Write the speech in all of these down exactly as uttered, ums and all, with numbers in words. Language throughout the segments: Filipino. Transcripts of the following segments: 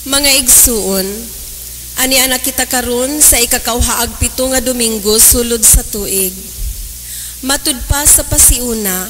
Mga igsuon, ani anak kita karon sa ikakauhaag pito nga Domingo sulod sa tuig. Matud pa sa pasiuna,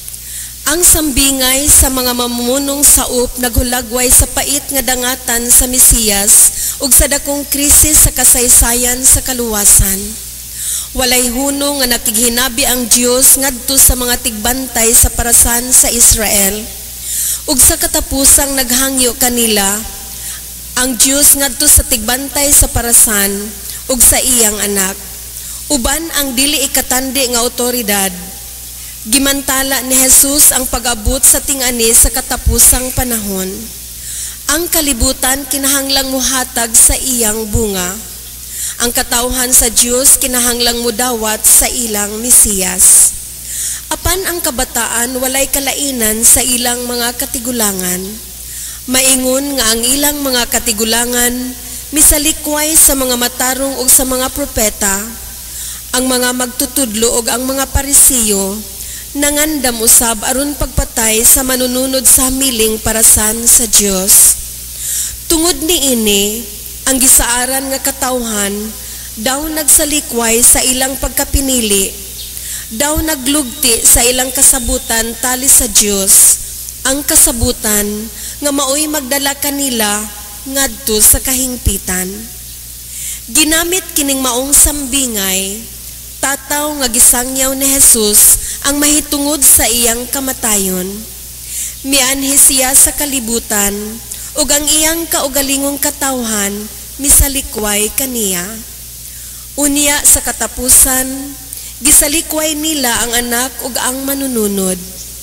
ang sambingay sa mga mamunong saup naghulagway sa pait nga dangatan sa Mesiyas ug sa dakong krisis sa kasaysayan sa kaluwasan. Walay hunong nga nakighinabi ang Dios ngadto sa mga tigbantay sa parasan sa Israel. Ug sa katapusang naghangyo kanila ang Dios ngadto sa tigbantay sa parasan ug sa iyang anak. Uban ang dili ikatandi nga otoridad. Gimantala ni Jesus ang pag-abot sa ting-ani sa katapusang panahon. Ang kalibutan kinahanglang muhatag sa iyang bunga. Ang katawhan sa Dios kinahanglang mudawat sa ilang Mesiyas. Apan ang kabataan walay kalainan sa ilang mga katigulangan. Maingon nga ang ilang mga katigulangan misalikway sa mga matarong ug sa mga propeta. Ang mga magtutudlo ug ang mga parisiyo nangandam usab aron pagpatay sa manununod sa miling parasan sa Dios. Tungod niini, ang gisaaran nga katawhan daw nagsalikway sa ilang pagkapinili, daw naglugti sa ilang kasabutan tali sa Dios, ang kasabutan nga maoy magdala kanila ngadto sa kahingpitan. Ginamit kining maong sambingay, tataw nga gisangyaw ni Jesus ang mahitungod sa iyang kamatayon. Mianhi siya sa kalibutan ug ang iyang kaugalingong katawhan misalikway kaniya. Unya sa katapusan, gisalikway nila ang anak ug ang manununod.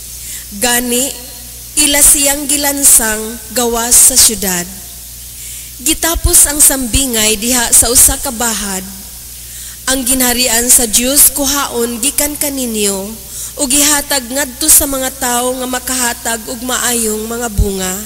Gani, ila siyang gilansang gawas sa syudad. Gitapos ang sambingay diha sa usa ka bahad. Ang ginharian sa Dios kuhaon gikan kaninyo ug gihatag ngadto sa mga tawo nga makahatag og maayong mga bunga.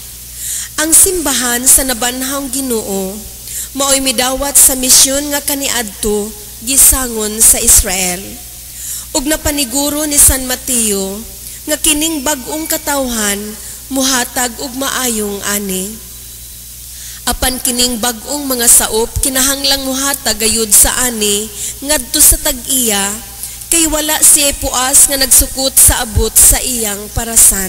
Ang simbahan sa nabanhawng Ginoo maoy midawat sa misyon nga kaniadto gisangon sa Israel. Ug napaniguro ni San Mateo nga kining bag-ong katawhan muhatag og maayong ani. Apan kining bag-ong mga saup kinahanglang muhatag gayud sa ani ngadto sa tag-iya kay wala siya puas nga nagsukot sa abot sa iyang parasan.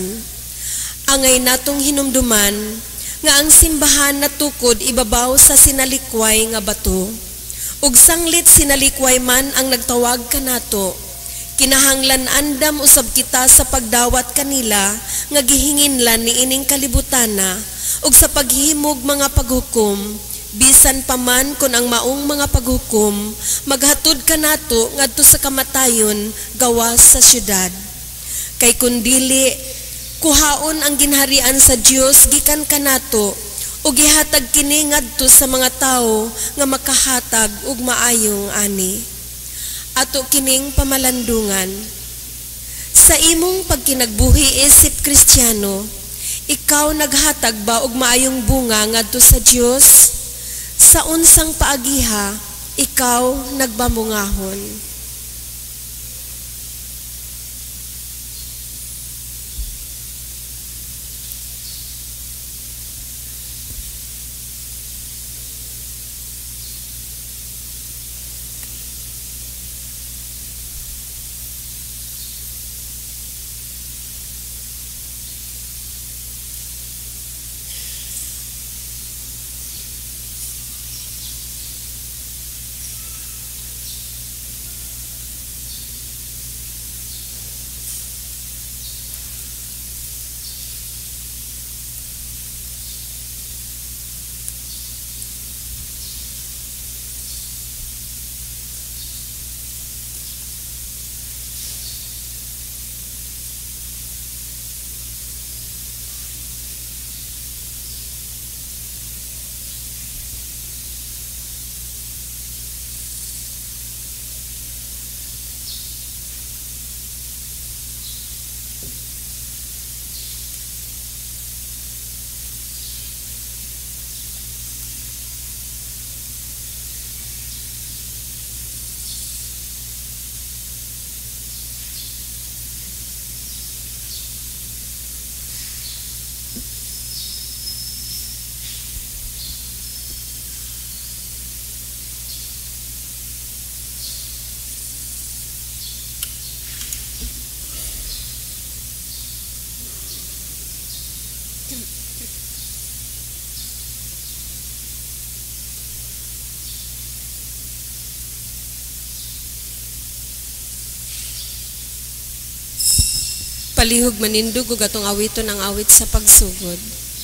Angay natong hinumduman nga ang simbahan natukod ibabaw sa sinalikway nga bato. Ug sanglit sinalikway man ang nagtawag kanato, kinahanglan andam usab kita sa pagdawat kanila nga gihinginlan ni ining kalibutana ug sa paghimog mga paghukom, bisan pa man kun ang maong mga paghukom maghatod kanato ngadto sa kamatayon gawas sa syudad. Kay kun dili, kuhaon ang ginharian sa Dios gikan kanato ug gihatag kini ngadto sa mga tawo nga makahatag og maayong ani. Ato kining pamalandungan. Sa imong pagkinagbuhi isip Kristiyano, ikaw naghatag ba og maayong bunga ngadto sa Dios? Sa unsang paagiha, ikaw nagbamungahon. Palihog manindog ug atong awiton ang awit sa pagsugod.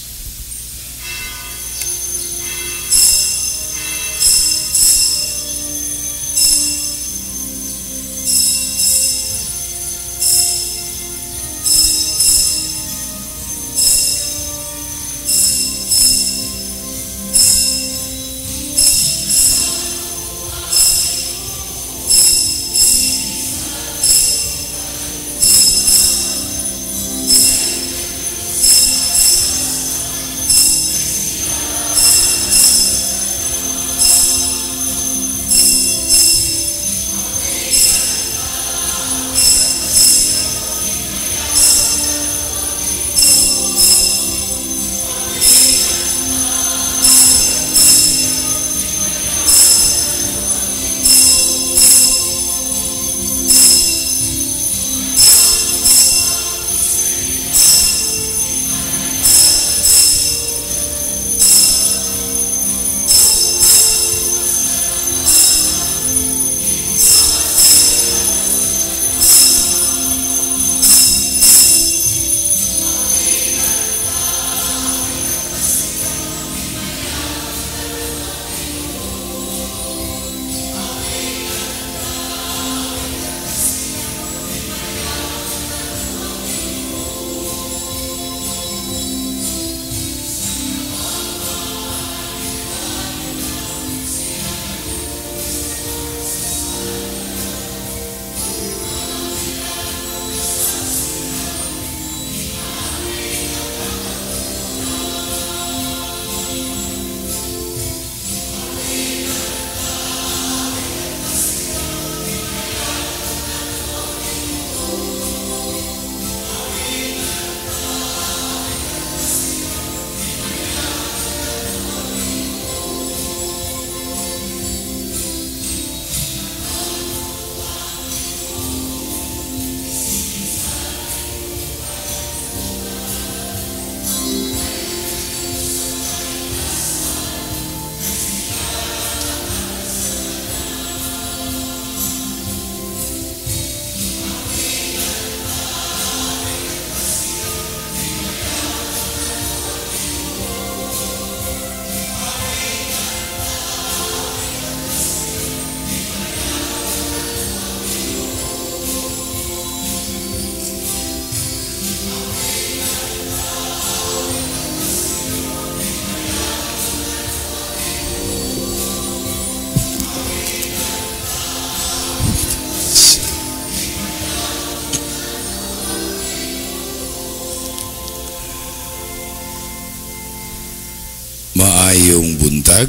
Maayong buntag.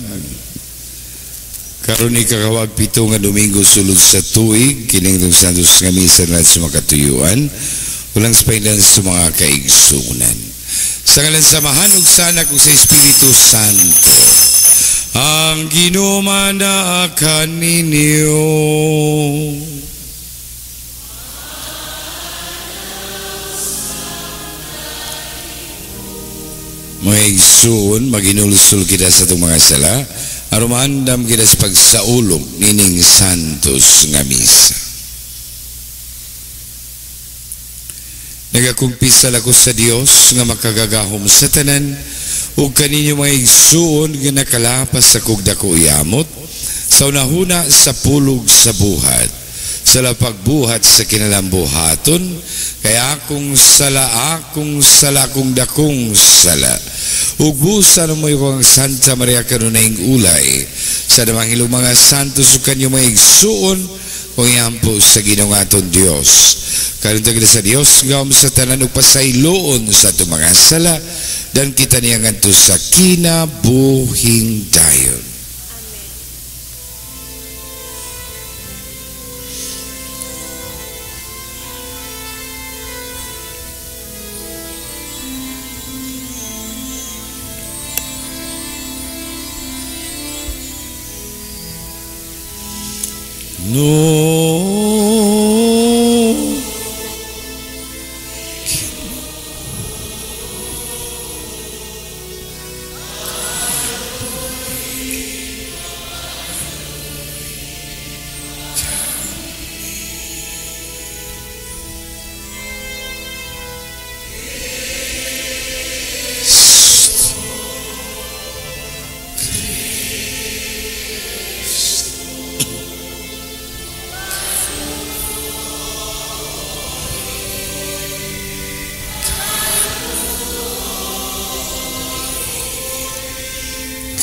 Karon ikakawag pito nga Domingo sulod sa tuig, kining tong santos nga misa na sa makatuyuan, ulang spailan sa mga kaigsunan. Sa ngalan samahan ug sana ko sa Espiritu Santo, ang ginumana akan ninyo. Mga igsoon, maginulsol kita sa itong mga sala, arumandam kita sa pagsaulog nining santos nga misa. Nagakumpisal ako sa Dios nga makagagahom sa tanan, ug kaninyo mga igsoon nga nakalapas sa kugdako iamot, sa unahuna sa pulog sa buhat, sa lapagbuhat sa kinalambuhaton, kaya akong sala, akong sala, akong dakong sala. Ugbusan mo yung Santa Maria Kanunayng Ulay, sa damang mga santos ug kanyo mga igsuon, kung yampo sa ginungaton Dios. Karuntag sa Dios, gawam sa tanan ug pasayloon sa itong mga sala, dan kita niya nganto sa kinabuhing dayon. No.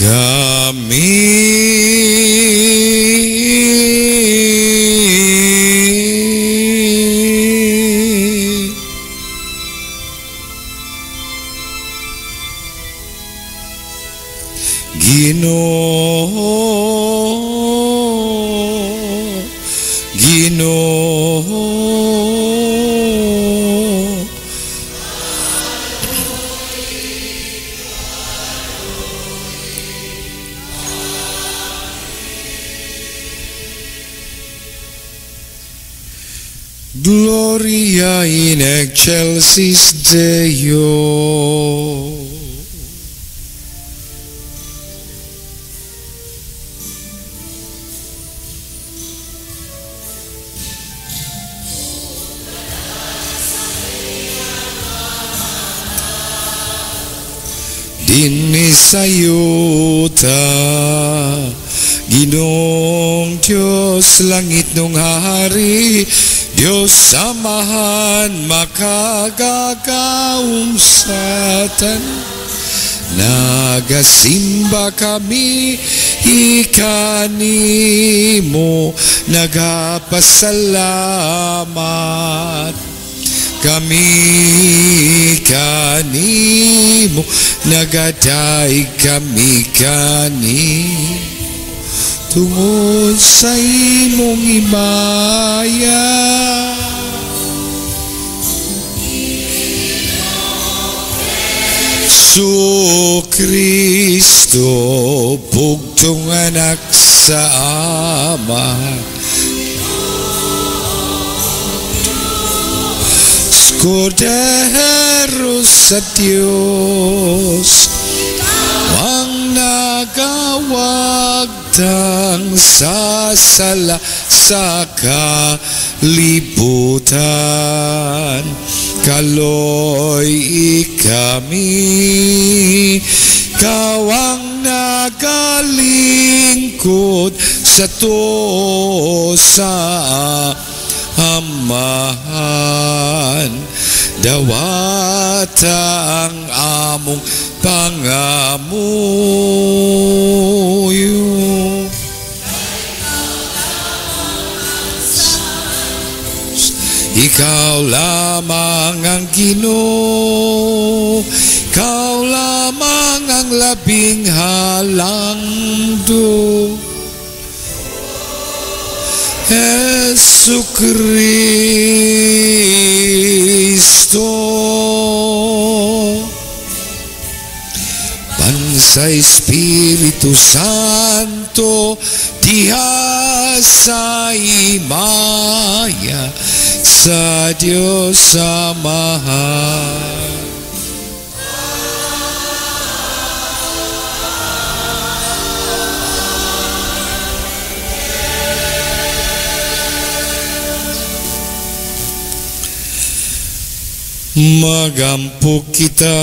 Ginoo, Ginoo, Gloria in excelsis Deo. Dinisayuta, Ginoong Diyos, langit nung hari, Diyos samahan makagagaong satan. Nagasimba kami, ikanimo, nagapasalamat. Kami kanimo, nagaday kami kanimo, tungod sa imong imaya. Su Kristo, bugtong anak sa Ama, Kordero sa Diyos, ang nagawagtang sa sala sa kalibutan. Kaloy kami, kawang nagalingkod sa to sa Amahan. Dawata ang among pangamuyo. Ikaw lamang ang Ginoo, ikaw lamang ang labing halangdo. Jesu Kristo, Bansa Espiritu Santo, diha sa imaya sa Diyos Amahan. Magampok kita,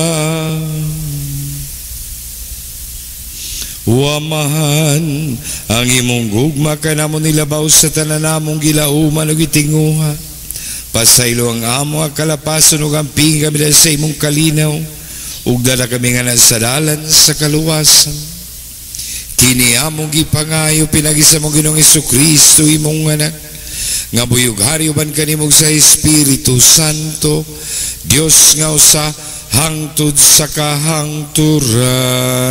wamahan ang imong gugma kanamo nilabaw sa tanan namong gilauman ug gitinguha. Pasaylo ang amo ang kalapason ug amping kami dahil sa imong kalinaw, ug dala kami nga nasadalan sa kaluwasan. Kini among gipangayo pinagisa mong Ginoong Jesucristo imong anak, nga buyog hari uban kanimog sa Espiritu Santo, Dios nga usa hangtod sa kahangturan.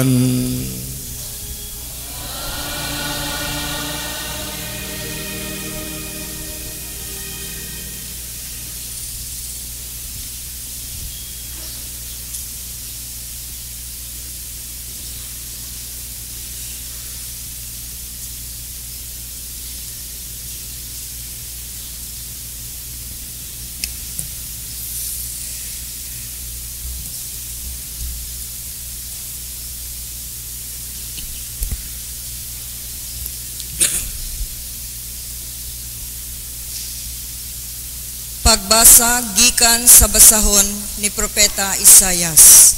Pagbasa gikan sa basahon ni Propeta Isayas.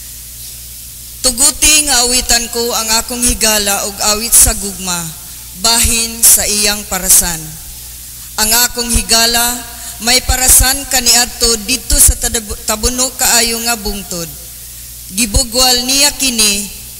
Tuguti nga awitan ko ang akong higala ug awit sa gugma, bahin sa iyang parasan. Ang akong higala may parasan kaniadto didto sa tabuno kaayo nga bungtod. Gibugwal niya kini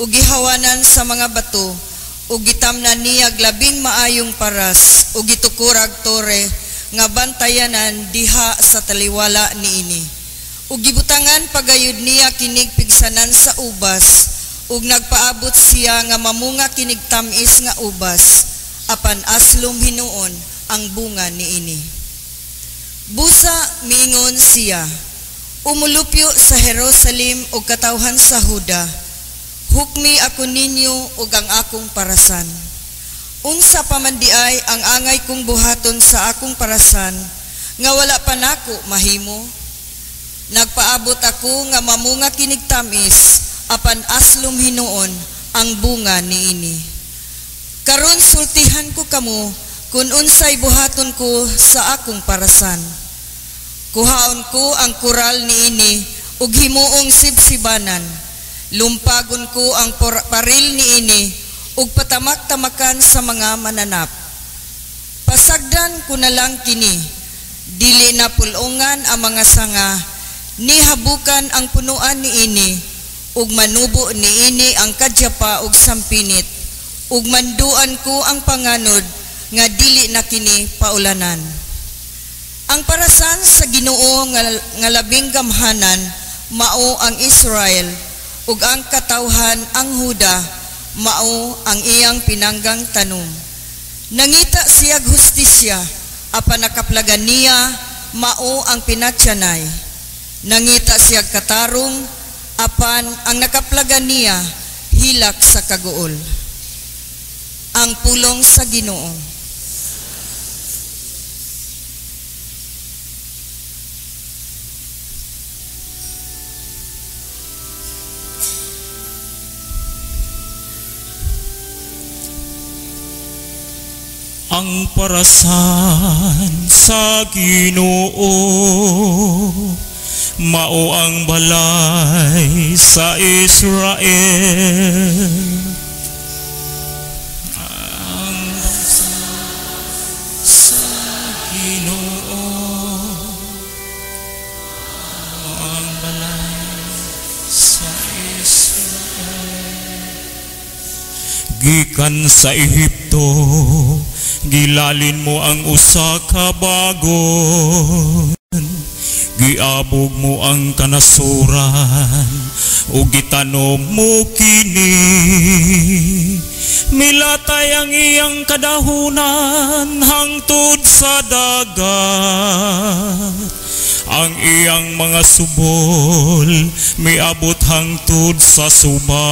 ug gihawanan sa mga bato, ug gitamnan niya labing maayong paras, ug gitukurag tore nga bantayanan diha sa taliwala niini. Ug gibutangan pagayud niya kinig pigsanan sa ubas, ug nagpaabot siya nga mamunga kinig tamis nga ubas, apan aslom hinuon ang bunga niini. Busa miingon siya, umulupyo sa Jerusalem ug katawhan sa Huda, hukmi ako ninyo ug ang akong parasan. Unsa pa man di ay ang angay kong buhaton sa akong parasan, nga wala pa nako mahimo. Nagpaabot ako nga mamunga kinig tamis, apan aslom hinuon ang bunga niini. Karon sultihan ko kamo kung unsay buhaton ko sa akong parasan. Kuhaon ko ang kural niini ug himuong sibsibanan. Lumpagon ko ang paril niini ug patamak-tamakan sa mga mananap. Pasagdan ko na lang kini, dili na pulongan ang mga sanga, nihabukan ang punuan niini, ug manubo niini ang kadyapa ug sampinit, ug manduan ko ang panganod nga dili na kini paulanan. Ang parasan sa Ginoo nga, nga labing gamhanan mao ang Israel, ug ang katawhan ang Huda mao ang iyang pinanggang tanom. Nangita siya hustisya, apan nakaplagan niya mao ang pinatyanay. Nangita siya katarong, apan ang nakaplagan niya hilak sa kaguol. Ang pulong sa Ginoo. Ang parasan sa Ginoo mao ang balay sa Israel. Ang parasan sa Ginoo ang balay sa Israel. Gikan sa Ehipto gilalin mo ang usa ka bagon, giabog mo ang kanasuran, ug gitanom mo kini. Milatay ang iyang kadahunan hangtod sa dagat. Ang iyang mga subol miabot hangtod sa suba.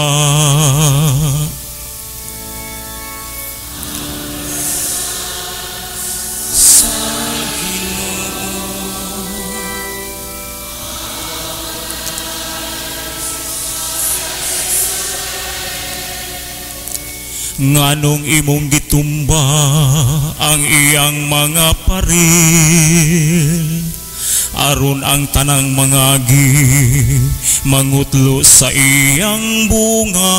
Nganong imong gitumba ang iyang mga paril, aron ang tanang mga agi mangutlo sa iyang bunga.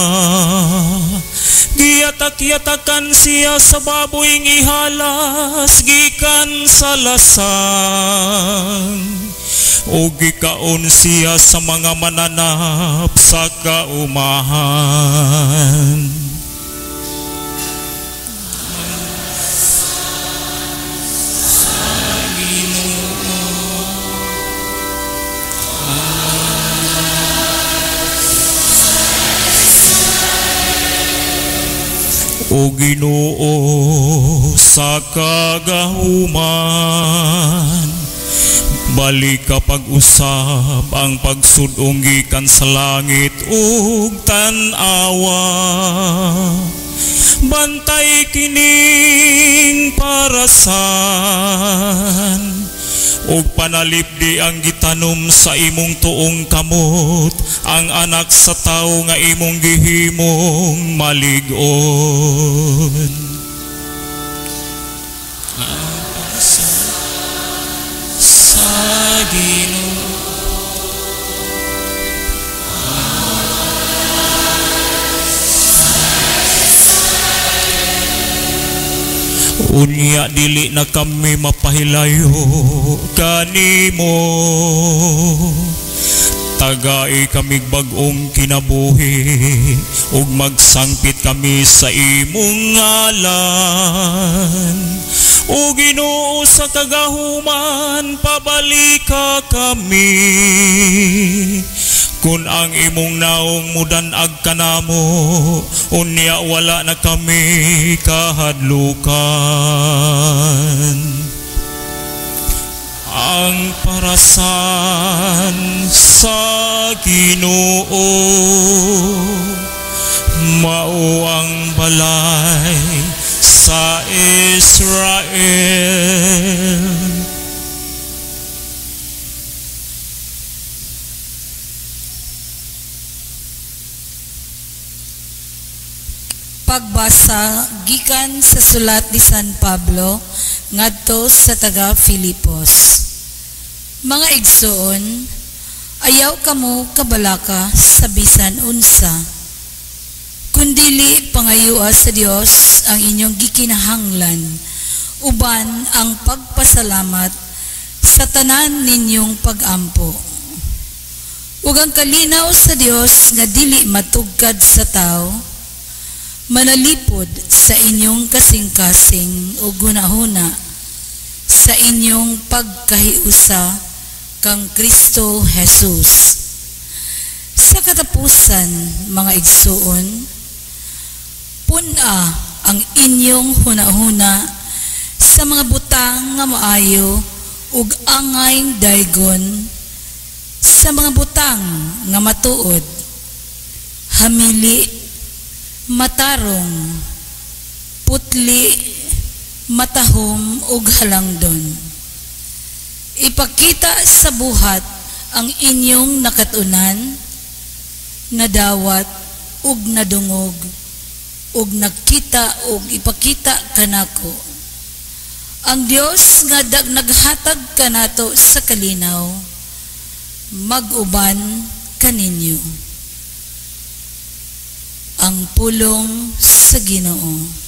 Giyatak-yatakan siya sa baboyng ihalas gikan sa lasang, o gikaon siya sa mga mananap sa kaumahan. O Ginoo sa kagahuman, balik kapag usab ang pagsudong gikan sa langit ug tan-awa. Bantay kining parasan, ug panalipdi ang gitanom sa imong tuong kamot, ang anak sa tao nga imong gihimong malig-on. Ang parasan sa Ginoo unya dili na kami mapahilayo kanimo. tagai kami bag-ong kinabuhi ug magsangpit kami sa imong ngalan. O Ginoo sa kagahuman pabalika kami kun ang imong naong mudanag kanamo unya wala na kami kahadlukan. Ang parasan sa Ginoo mao ang balay sa Israel. Pagbasa gikan sa sulat ni San Pablo ngadto sa taga Filipos. Mga igsoon, ayaw kamo kabalaka sa bisan unsa, kundili pangayua sa Dios ang inyong gikinahanglan, uban ang pagpasalamat sa tanan ninyong pag-ampo. Ug ang kalinaw sa Dios nga dili matugkad sa tao, manalipod sa inyong kasing-kasing o gunahuna sa inyong pagkahiusa kang Kristo Jesus. Sa katapusan, mga igsoon, puna ang inyong hunahuna sa mga butang nga maayo ug angay daygon, sa mga butang nga matuod, hamili, matarong, putli, matahom ug halangdon. Ipakita sa buhat ang inyong nakatunan, nadawat ug nadungog ug nagkita ug ipakita kanako. Ang Dios nga dag naghatag kanato sa kalinaw, mag-uban kaninyo. Ang pulong sa Ginoo.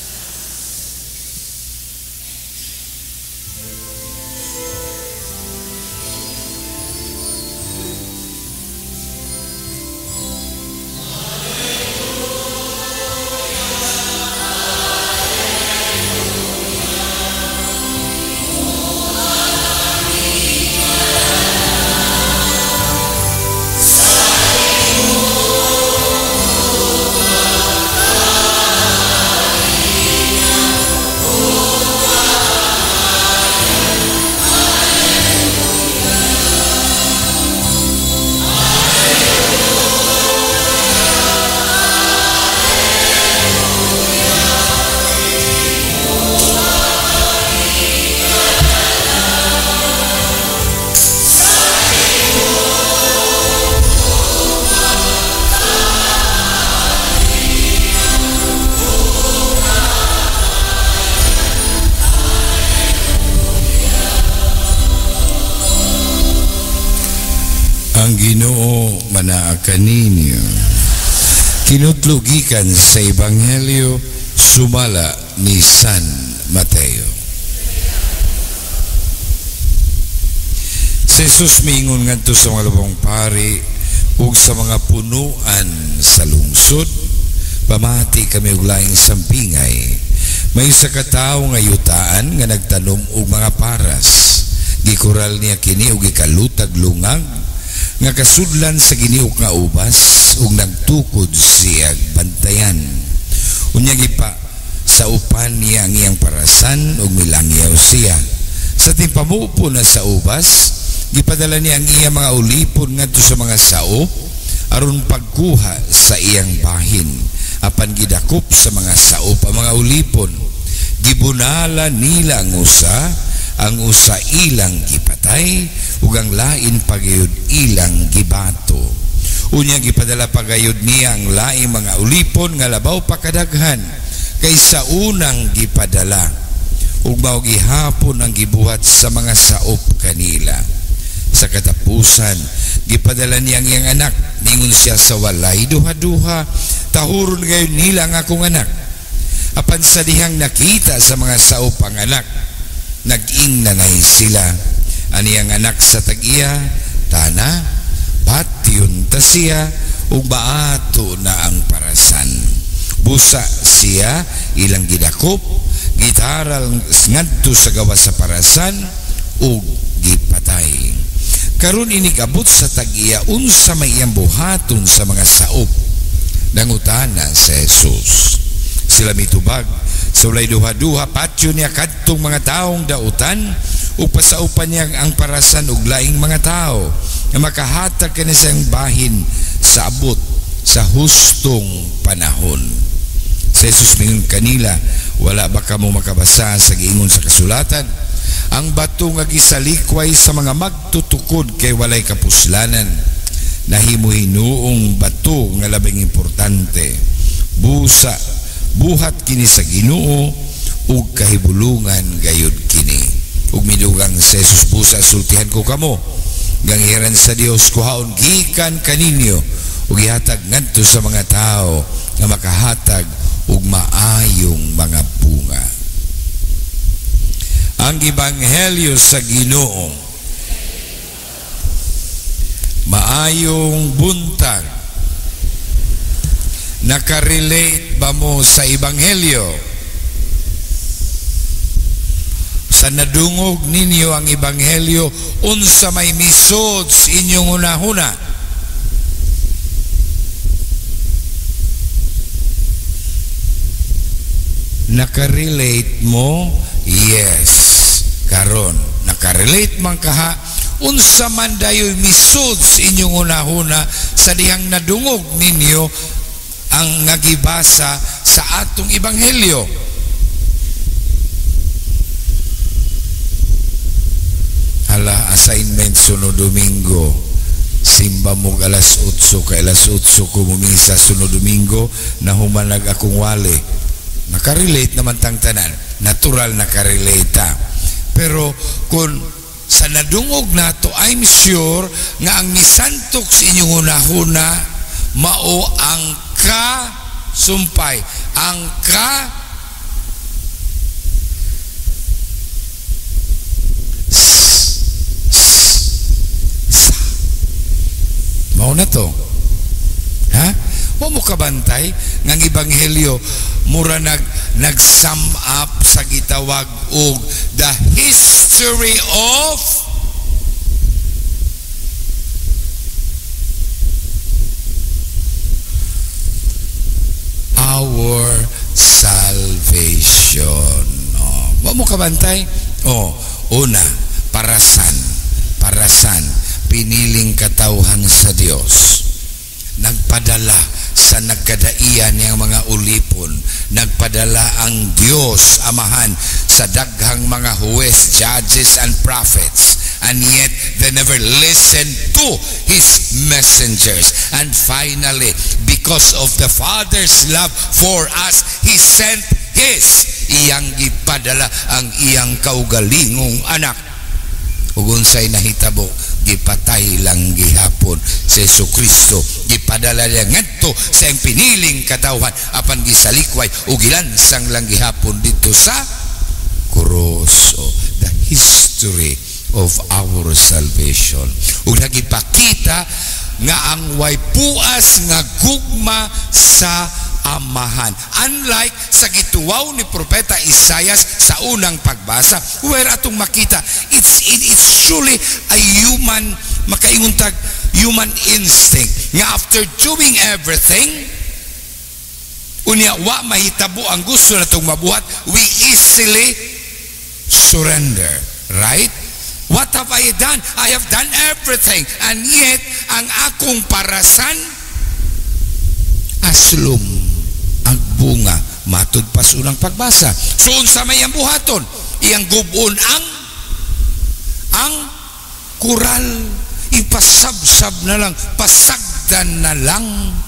Ang Ginoo manaa kaninyo. Kinutlugikan sa Ebanghelyo sumala ni San Mateo. Si Jesus miingon ngadto sa mga lubong pari ug sa mga punuan sa lungsod, pamati kami og laing sampingay. May isa ka tawo nga yutaan nga nagtanom og mga paras. Gikural niya kini og gikalutag lungag nga kasudlan sa giniuk nga ubas ug nagtukod siya bantayan. Unya gipa sa upan niya ang iyang parasan ug milangyaw siya. Sa timpamupo na sa ubas, gipadala niya ang iyang mga ulipon ngadto sa mga sao aron pagkuha sa iyang bahin. Apan gidakop sa mga sao pa mga ulipon, gibunala nila ang usa, ang usa ilang gipatay ug ang lain pagayud ilang gibato. Unya gipadala pagayud niya ang laing mga ulipon nga labaw pa kadaghan kaysa unang gipadala, ug mao gihapon ang gibuhat sa mga saop kanila. Sa katapusan, gipadala niya ang iyang anak, ningon siya sa walay duha-duha, tahuron gayon nila ang akong anak. Apan sa dihang nakita sa mga saop ang anak, nag-ing nanay sila. Ani ang anak sa tag-iya, tana, ba't na siya ug baato na ang parasan. Busa siya ilang gidakop, gitaral ngadto sa gawas sa parasan ug gipatay. Karon inigabot sa tag-iya unsa may iyang buhaton sa mga saop. Nangutana sa Jesus. Sila mitubag sa ulay duha-duha patyo niya kadtong mga taong dautan ug pasaupan niya ang parasan ug laing mga tao nga makahatag kani sa bahin sa abot sa hustong panahon. Si Jesus mingon kanila, wala ba kamo makabasa sa giingon sa kasulatan? Ang bato nga gisalikway sa mga magtutukod kay walay kapuslanan. Nahimuhinuong bato nga labing importante. Busa, buhat kini sa Ginoo ug kahibulungan gayud kini. Ug midugang si Jesus, busa sultihan ko kamo. Gangiran sa Dios kuhaon gikan kaninyo ug ihatag ngadto sa mga tao nga makahatag ug maayong mga bunga. Ang ebanghelyo sa Ginoo. Maayong buntag. Nakarelate ba mo sa ebanghelyo? Sa nadungog ninyo ang ebanghelyo, unsa may misod sa inyong unahuna? Nakarelate mo? Yes. Karon, nakarelate man kaha, unsa man dayoy misod sa inyong unahuna sa dihang nadungog ninyo ang nagibasa sa atong ebanghelyo. Hala, assignment sunod Domingo. Simba mo alas otso, kay alas otso ko mumisa sunod Domingo, nahumanag akong wali. Nakarelate naman tang tanan, natural nakarelate ta. Pero kung sa nadungog nato, I'm sure nga ang misantok sa inyong unahuna mao ang ka sumpay, ang ka mao na to. Ha? Wa mo kabantay nga ang ebanghelyo mura nag nag-sum up sa gitawag og the history of our salvation. Oh, wa mo kabantay? Oh, una, parasan, parasan, piniling katawhan sa Dios. Nagpadala sa nagkadaian niyang mga ulipon, nagpadala ang Diyos Amahan sa daghang mga huwes, judges, and prophets, and yet they never listened to His messengers. And finally, because of the Father's love for us, He sent His iyang gipadala ang iyang kaugalingong anak. Ug unsay nahitabo, gipatay lang gihapon si Jesucristo, gipadala niya ngadto sa iyang piniling katawhan apan gisalikway ug gilansang lang gihapon dito sa krus. Oh, the history of our salvation. Ug nagipakita nga ang way puas nga gugma sa Amahan. Unlike sa gituwaw ni Propeta Isaias sa unang pagbasa, where atong makita, it's, it, it's truly a human, makainguntag, human instinct. Nga after doing everything, unya wa mahitabo ang gusto na itong mabuhat, we easily surrender. Right? What have I done? I have done everything. And yet, ang akong parasan, aslum ang bunga matud pa sa unang pagbasa. So unsa may ang buhaton? Iyang gubon ang ang kural, ipasabsab na lang, pasagdan na lang.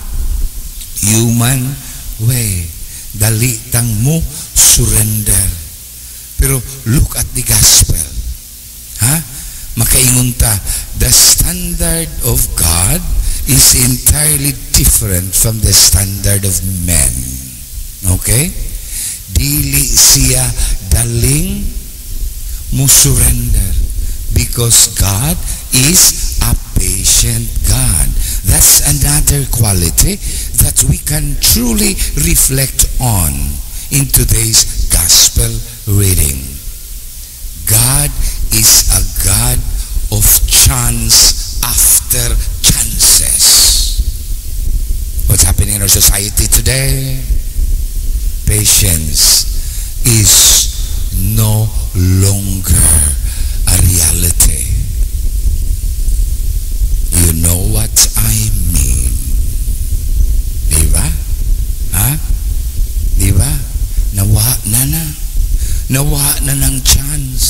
Human way, dalitang mo surrender. Pero look at the gospel. Ha? Makaingon ta, the standard of God is entirely different from the standard of men. Okay? Dili siya daling mo surrender because God is a patient God. That's another quality that we can truly reflect on in today's gospel reading. God is a God of chance after chances. What's happening in our society today? Patience is no longer a reality. You know what I mean. Diba? Ha? Diba? Nawa na na. Nawa na ng chance.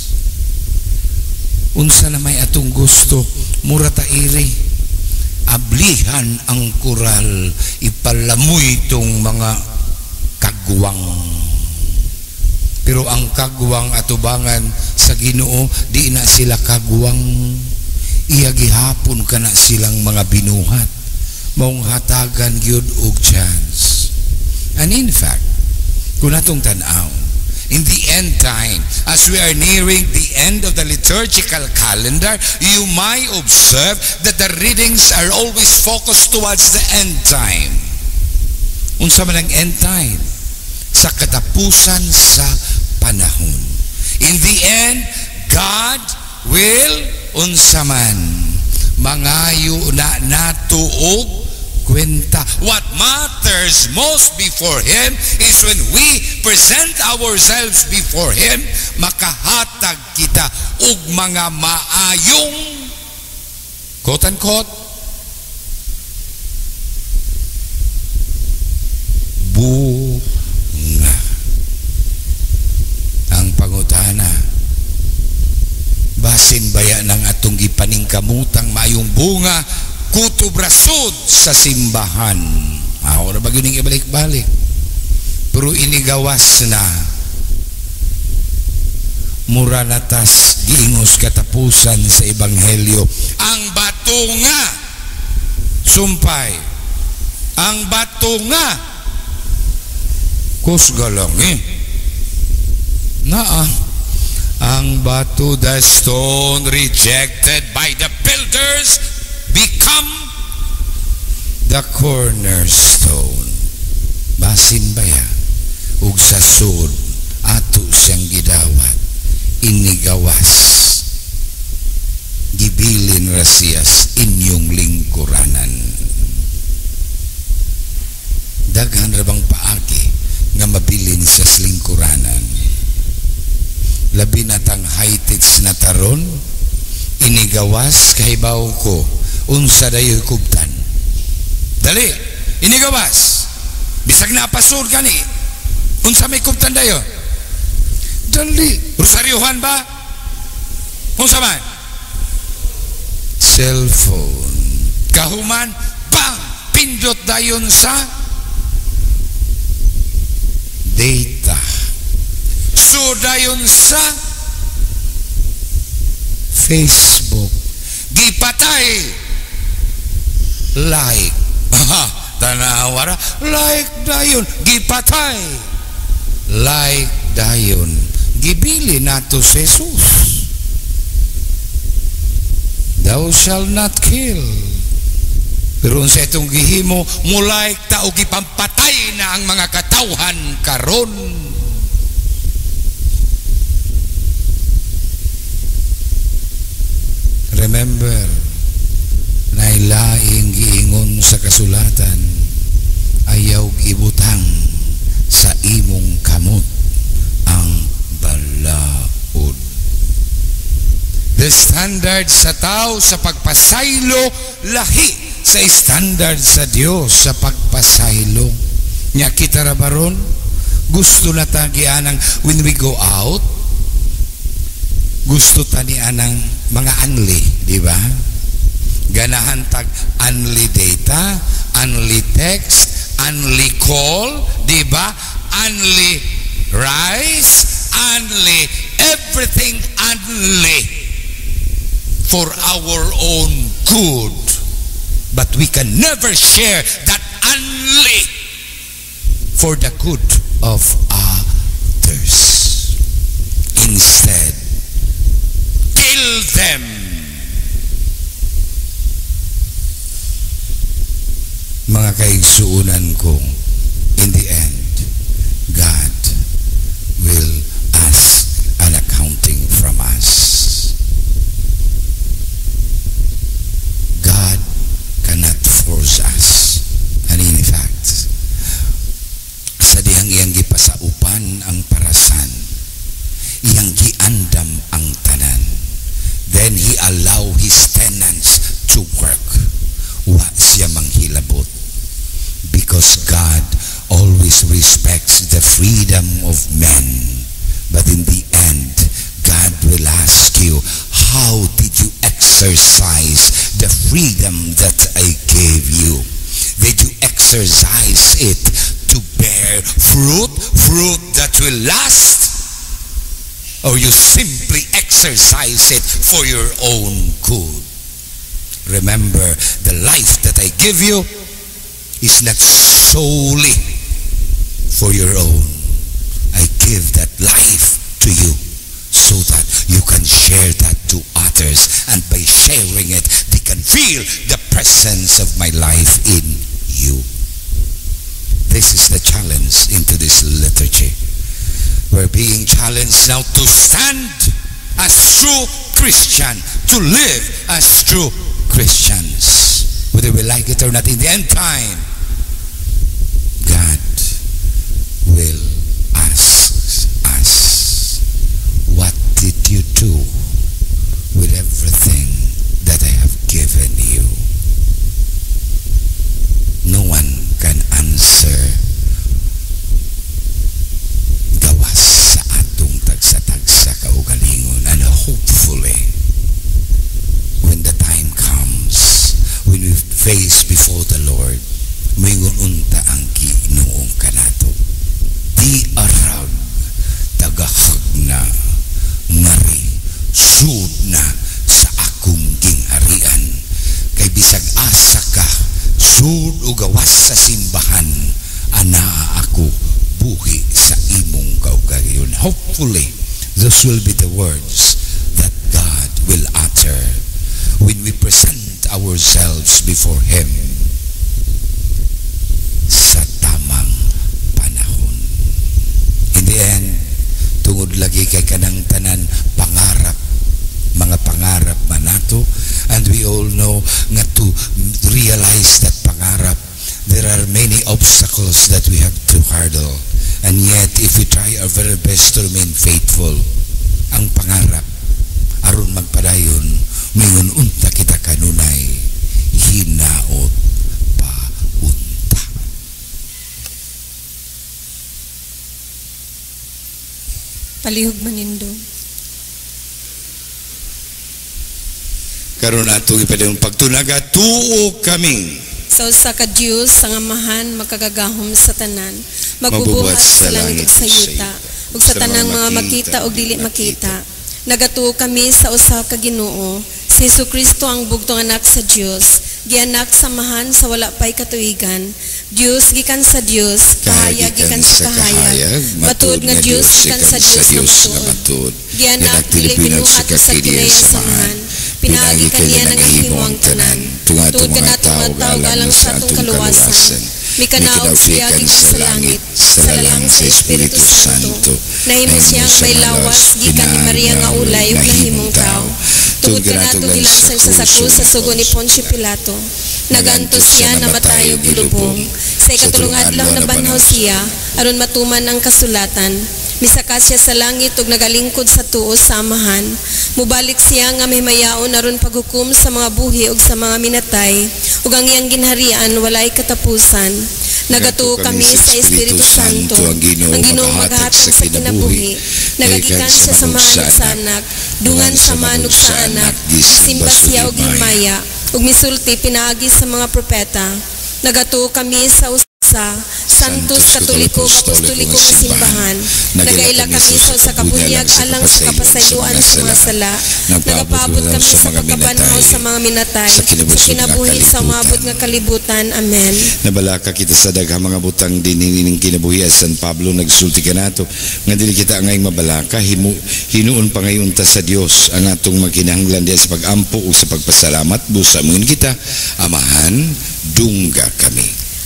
Unsa na may atong gusto, mura tairi. Ablihan ang kural, ipalamoy itong mga kagwang. Pero ang kagwang atubangan sa Ginoo, di na sila kagwang. Iyagihapon ka na silang mga binuhat. Maong hatagan gyud og chance. And in fact, kung natong tanaw, in the end time, as we are nearing the end of the liturgical calendar, you might observe that the readings are always focused towards the end time. Unsa man ang end time? Sa katapusan sa panahon. In the end, God will unsa man mangayo na nato og kwenta. What matters most before Him is when we present ourselves before Him, makahatag kita og mga maayong quote-unquote bunga. Ang pangutana, basin baya ng atong gipaningkamutang maayong bunga kutobrasod sa simbahan. Ako na ba yun ibalik-balik? Pero inigawas na. Mura natas giingos katapusan sa ebanghelyo. Ang bato nga, sumpay, ang bato nga, kusga lang eh. Naa, ang bato, the stone rejected by the builders, become the cornerstone. Basin baya ug sa sud ato siyang gidawat, inigawas, gibilin ra siyas inyong lingkuranan. Daghan ra bang paagi nga mabilin sa lingkuranan? Labi na tang high-tech na taron, inigawas kahibaw ko unsa dayoy kubtan. Dali, inigawas. Bisag na pasur gani. Unsa may kubtan dayo? Dali, rosaryohan ba? Unsa man? Cellphone. Kahuman, bang, pindot dayon sa data. So dayon sa Facebook. Gipatay. Like. Aha, tanawara. Like dayon. Gipatay. Like dayon. Gibili nato si Jesus. Thou shall not kill. Pero sa itong gihimo, mulay ta o gipampatay na ang mga katawhan karon. Remember, nailaing giingon sa kasulatan, ayaw gibutang sa imong kamot ang balaod. The standard sa tao sa pagpasaylo, lahi sa standard sa Dios sa pagpasaylo. Nya kita ra baron, gusto na tagianang when we go out, gusto tani anang mga unli, di ba? Ganahan tag unli data, unli text, unli call, di ba? Unli rice, unli everything, unli for our own good. But we can never share that unli for the good of others. Instead, kill them. mga kaigsuunan ko, in the end, God will ask an accounting from us. God cannot force us. And in fact, sa dihang iyang gipasaupan ang parasan, iyang giandam ang tanan, then He allow His tenants to work. Wa siya manghilabot. Because God always respects the freedom of men. But in the end, God will ask you, how did you exercise the freedom that I gave you? Did you exercise it to bear fruit, fruit that will last? Or you simply exercise it for your own good? Remember, the life that I give you is not solely for your own. I give that life to you so that you can share that to others, and by sharing it, they can feel the presence of my life in you. This is the challenge into this liturgy. We're being challenged now to stand as true Christian, to live as true Christians. Whether we like it or not, in the end time, God will ask us, what did you do with everything that I have given you? No one can answer gawas sa atong tagsa-tagsa kaugalingon. And hopefully, when the time comes, when we face before the Lord, mingon unta ang Ginoong kanato, di arag tagahagna ngari sud na sa akong gingharian, kay bisag asa ka sud o gawas sa simbahan, ana ako buhi sa imong kaugalingon. Hopefully, those will be the words that God will utter when we present ourselves before Him sa tamang panahon. In the end, tungod lagi kay kanang tanan pangarap, mga pangarap manato, and we all know nga to realize that pangarap, there are many obstacles that we have to hurdle. And yet, if we try our very best to remain faithful, ang pangarap aron magpadayon, mingon unta kita kanunay hinaot pa unta. Palihog manindo. Karon atong ipadayong pagtunaga, tuo kami Sa usa ka Dios sa ngamahan makagagahom sa tanan, magbubuhat sa langit ug sa yuta, ug sa tanang mga makita ug dili makita. Nagatuo kami sa usa ka Ginoo, si Jesucristo ang bugtong anak sa Dios, gianak sa mahan sa wala pay katuigan. Dios gikan sa Dios, kahayag gikan sa kahayag, matud nga Dios gikan sa Dios nga matud. Gianak dili binuhat sa kinaysahan, pinaagi kaniya ng himuang tanan. Tungod kanato mataw galang sa atong kaluwasan, mikanaog siya gikan sa langit, sa lalang sa Espiritu Santo. Nahimo siyang may lawas gikan ni Maria nga ulay ug nahimong tao. Tungod kanato gilansang sa sako sa sugo ni Poncio Pilato. Nagantos siya na matayo gilubong. Sa ikatulong adlaw na banhaw siya aron matuman ang kasulatan. Misaka siya sa langit ug nagalingkod sa tuo sa amahan. Mubalik siya nga may mayaon aron paghukom sa mga buhi ug sa mga minatay, ug ang iyang ginharian walay katapusan. Nagatuo kami sa Espiritu Santo, ang Ginoo maghatag sa kinabuhi. Nagagikan siya sa manug sa anak, dungan sa manug sa anak, simba siya ug himaya, ug misulti pinaagi sa mga propeta. Nagatuo kami sa usa Santos Katoliko Apostoliko nga simbahan. Nagaila kami sa usa ka bunyag alang sa kapasayloan sa mga sala. Nagapaabot kami sa pagkabanhaw sa mga minatay, sa kinabuhi sa umabot nga kalibutan. Amen. Nabalaka kita sa daghang mga butang dinining kinabuhi as San Pablo nagsulti kanato nga dili kita angay mabalaka, himu hinuon pa ngayon ta sa Dios ang atong makinahanglan diya sa pagampo ug sa pagpasalamat busa mo kita amahan dungga kami.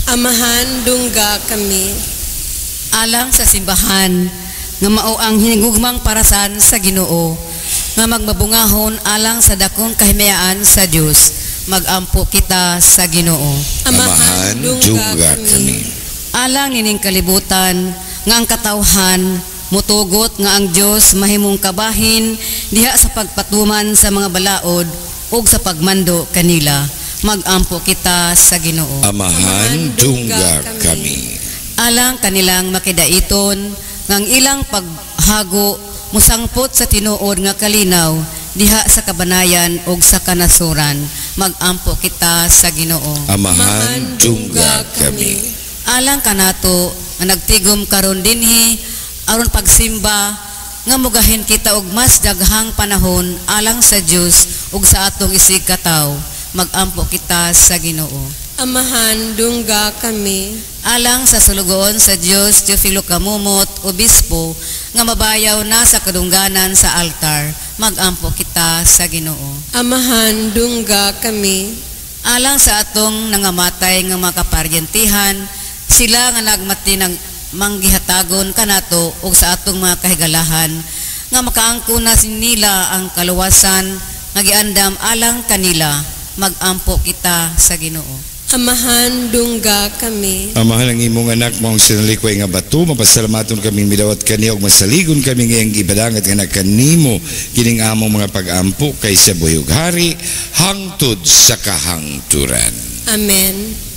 Amahan, dungga kami. Alang sa simbahan, nga mao ang hinigugmang parasan sa Ginoo, nga magmabungahon alang sa dakong kahimayaan sa Dios, magampo kita sa Ginoo. Amahan, dungga kami. Alang nining kalibutan, nga ang katawhan, mutugot nga ang Dios mahimong kabahin diha sa pagpatuman sa mga balaod ug sa pagmando kanila, magampo kita sa Ginoo. Amahan, dungga kami. Alang kanilang makidaiton ngang ilang paghago musangpot sa tinuod nga kalinaw diha sa kabanayan ug sa kanasuran, magampo kita sa Ginoo. Amahan, dungga kami. Alang kanato nga nagtigom karon dinhi aron pagsimba nga mugahin kita og mas daghang panahon alang sa Dios ug sa atong isig kataw, magampo kita sa Ginoo. Amahan, dungga kami. Alang sa sulugoon sa Dios Teofilo Kamumot, obispo, nga mabayaw na sa kadungganan sa altar, magampo kita sa Ginoo. Amahan, dungga kami. Alang sa atong nangamatay nga mga kaparyentihan, sila nga nagmati ng manggihatagon kanato ug sa atong mga kahigalahan, nga makaangko na nila ang kaluwasan nga giandam alang kanila, magampo kita sa Ginoo. Amahan, dungga kami. Amahan ang imong anak mong sinalikoy nga bato, mapasalamaton kaming midawat kaniya ug masaligon kami ngayong gibadangat nga nagkanimo kining among mga pag-ampo kay sa buyog hari hangtod sa kahangturan. Amen.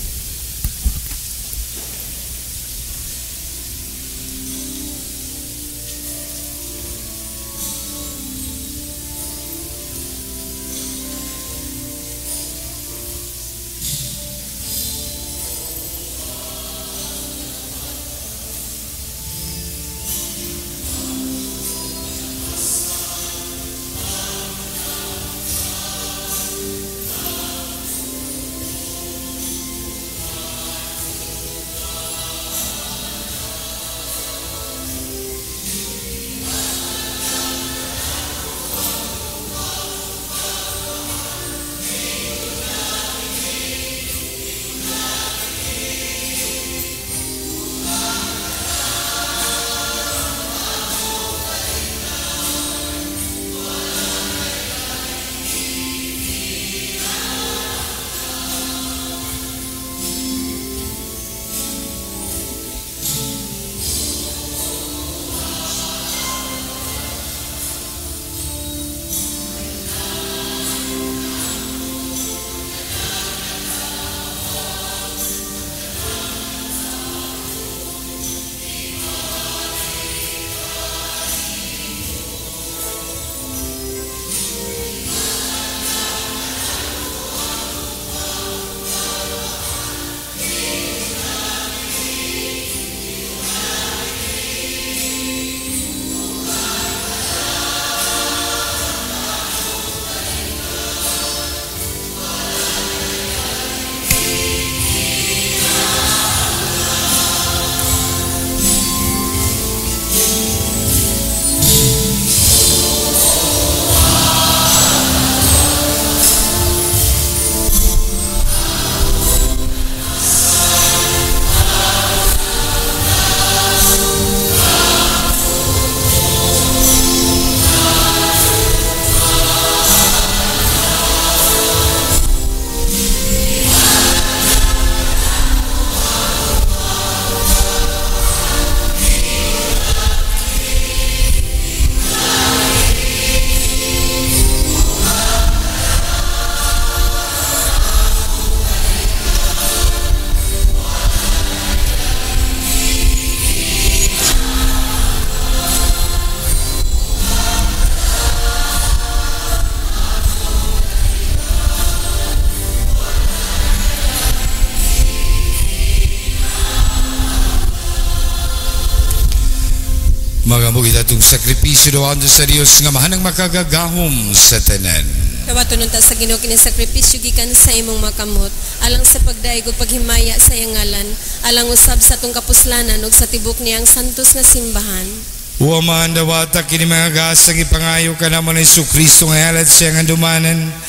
Magamugit atong sakripisyo doon sa Dios nga mahanang makagagahom sa tanan. Kawaton ta sa Ginoo kini sakripisyo gikan sa imong makamot, alang sa pagdaig ug paghimaya sa iyang ngalan, alang usab sa atong kapuslanan ug sa tibok niyang santos nga simbahan. Wa man dawata kini mga gasang ipangayo ka naman ni Jesu Kristo nga halad sa iyang andumanan,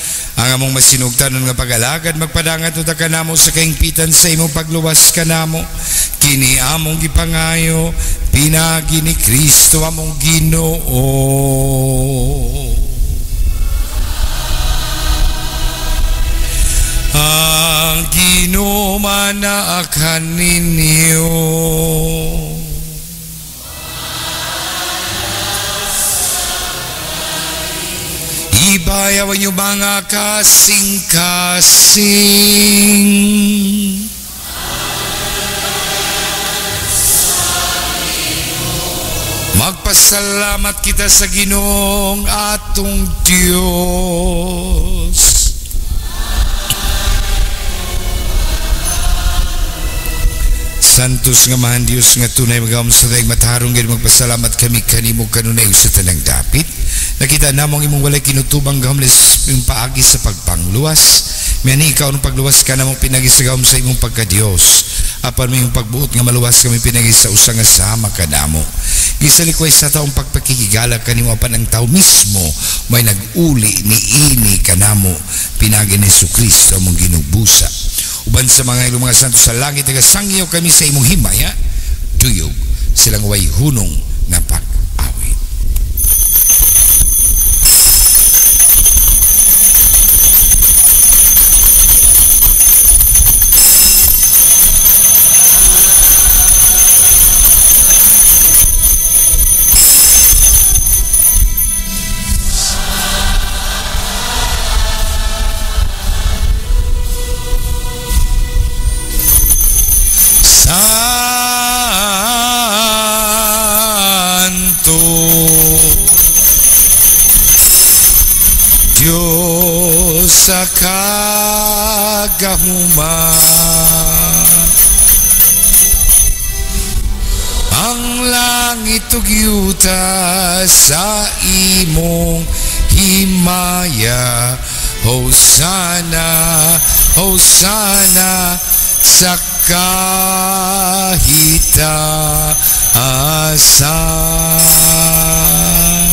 Ang among masinugtanon nga pag-alagad magpadangat uta kanamo sa kaingpitan sa imong pagluwas kanamo. Kini among gipangayo pinagi ni Kristo among Ginoo. Ang Ginoo manaakan ninyo. Ibayawan niyo mga kasing-kasing. Magpasalamat kita sa Ginoong atong Diyos. Santos nga mahan Diyos nga tunay magawam sa tayong matarong gano'n magpasalamat kami kanimo kanunay sa tanang dapit. Nakita namong imong walay kinutubang gahamlis yung paagi sa pagpangluwas. Miyani ikaw nung pagluwas ka namong pinagisagawam sa imong pagka-Diyos. Apan mo yung pagbuot nga maluwas kami pinagis sa usang asama ka namo. Gisalikway sa taong pagpakikigala kanimo apan ang tao mismo may nag-uli ni ini ka namo pinagi ni Jesu Kristo mong ginubusa. Uban sa mga ilong mga santo sa langit nagasangyaw kami sa imong himaya, tuyog silang way hunong na pag-awit. Santo Diyos sa kagahuman, ang langit ug yuta sa imong himaya. Hosana, Hosana sa kahitaasan.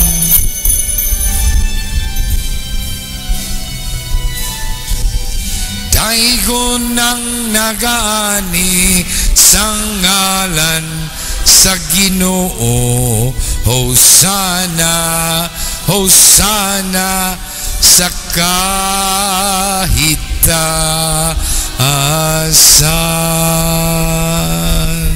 Daigon ang nagaani sa ngalan sa Ginoo. Hosana, Hosana sa kahitaasan.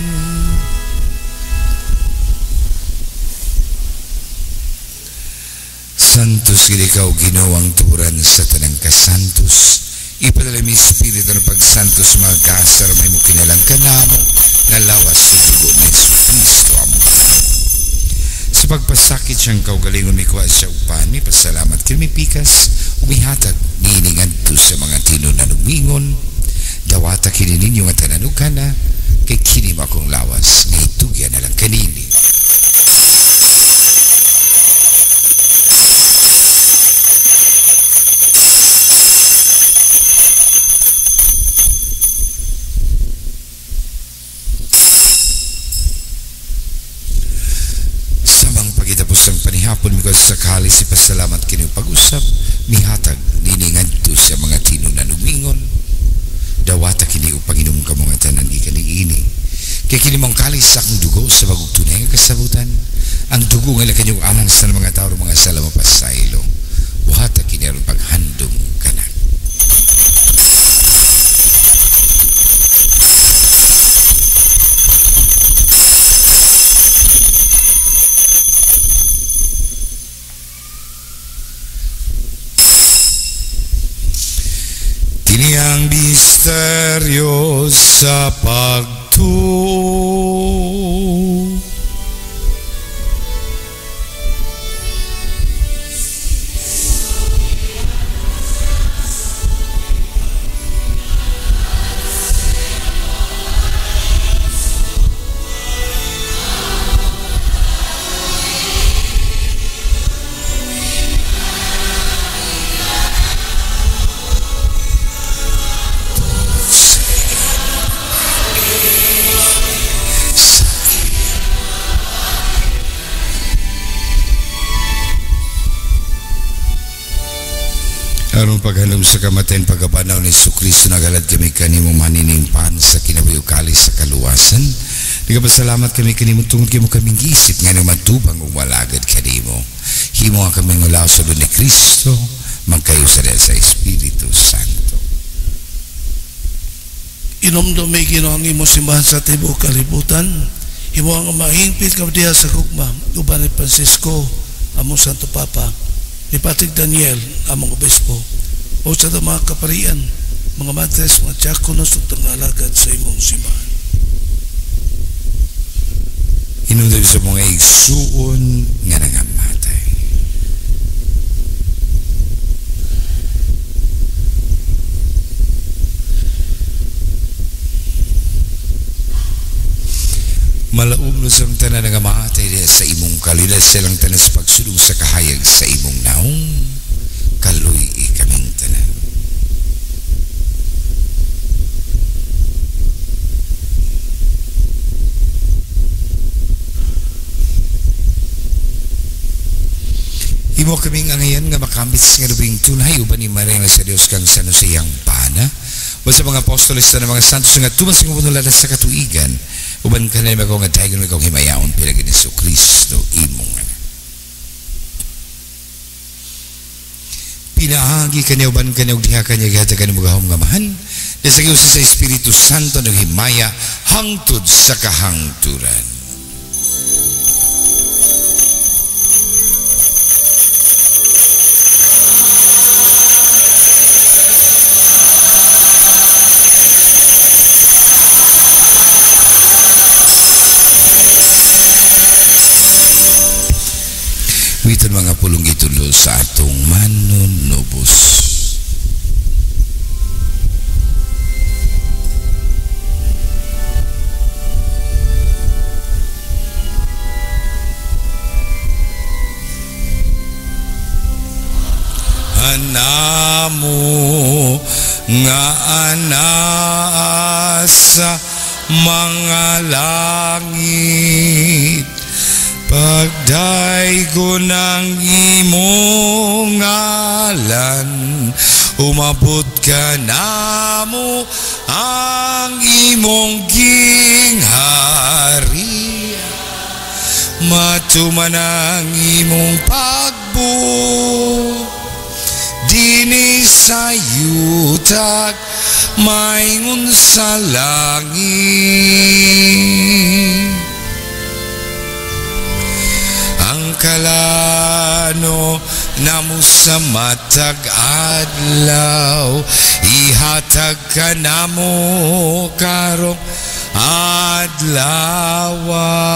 Santos gid ikaw Ginoo ang turan sa tanang kasantos. Ipadala mi espiritu ng pagsantos mga kasar may mo kinalang kanamo nga lawas sa dugo ni Jesu Kristo amo. Sa pagpasakit siyang kaugalingon mi kuha siya upan mi pasalamat kini pikas umihatag niiningan to sa mga tinunanumingon. Dawata kini ninyo nga tananukan na kay kini makong lawas nga itugyan na lang kanini. Ang panihapon mi sa kali si pasalamat kini pag-usap mihatag niningan to sa mga tinunanumingon. Dawata kini upang inom ka mga tanan gikan ini kay kini mong kali sa akong dugo sa bagong tunay nga kasabutan. Ang dugo nga kanyang alang sa mga tao mga salama pasaylo. Buhata kini aron paghandom kanan. Kini ang misteryo sa pagtuo. Sa Aron paghanom sa kamatayon pagkapanaw ni Jesucristo nagalad kami kanimo maniningpan sa kinabuhi sa kaluwasan. Nagapasalamat kami kanimo tungod kimo kaming giisip nga nang matubang ug walagad kanimo. Himo nga kami ngulaw sa ni Kristo magkayo sa sa Espiritu Santo. Inomdom may ginoong imo simbahan sa tibuok kalibutan. Himo ang mahingpit ka diha sa gugma uban ni Francisco among Santo Papa, ni Patrick Daniel among obispo, o sa mga kaparian, mga madres, mga diakonos ug tangalagad sa imong simbahan. Hinungdan sa mga igsuon nga nangamatay. Malaog no sa tanan nga maatay sa imong kalidad silang tanan sa pagsulong sa kahayag sa imong naong kaluy ikaming tanan. Imo kaming angayan nga makambits nga rubing tunay uban ni Maria nga sa Dios kang sano siyang pana. Basta mga apostoles na mga santos nga tumas nga punulada sa katuigan uban ka na naman ko nga tayo nga kong himayaon pilagin ni Jesucristo imong nga. Pinaagi ka niya uban ka niya ug diha ka niya gihata ka niya magahong ngamahan dahil sa Diyos sa Espiritu Santo naghimaya hangtod sa kahangturan. Witon mga pulong itulo sa atong manunubos. Anamo nga anasa mga langit pagdaygo ng imong ngalan, umabot ka namo ang imong gingharian. Matuman ang imong pagbuo, dini sa yutak maingon sa langit. Kalano namo sa matag adlaw, ihatag ka namo karong adlaw.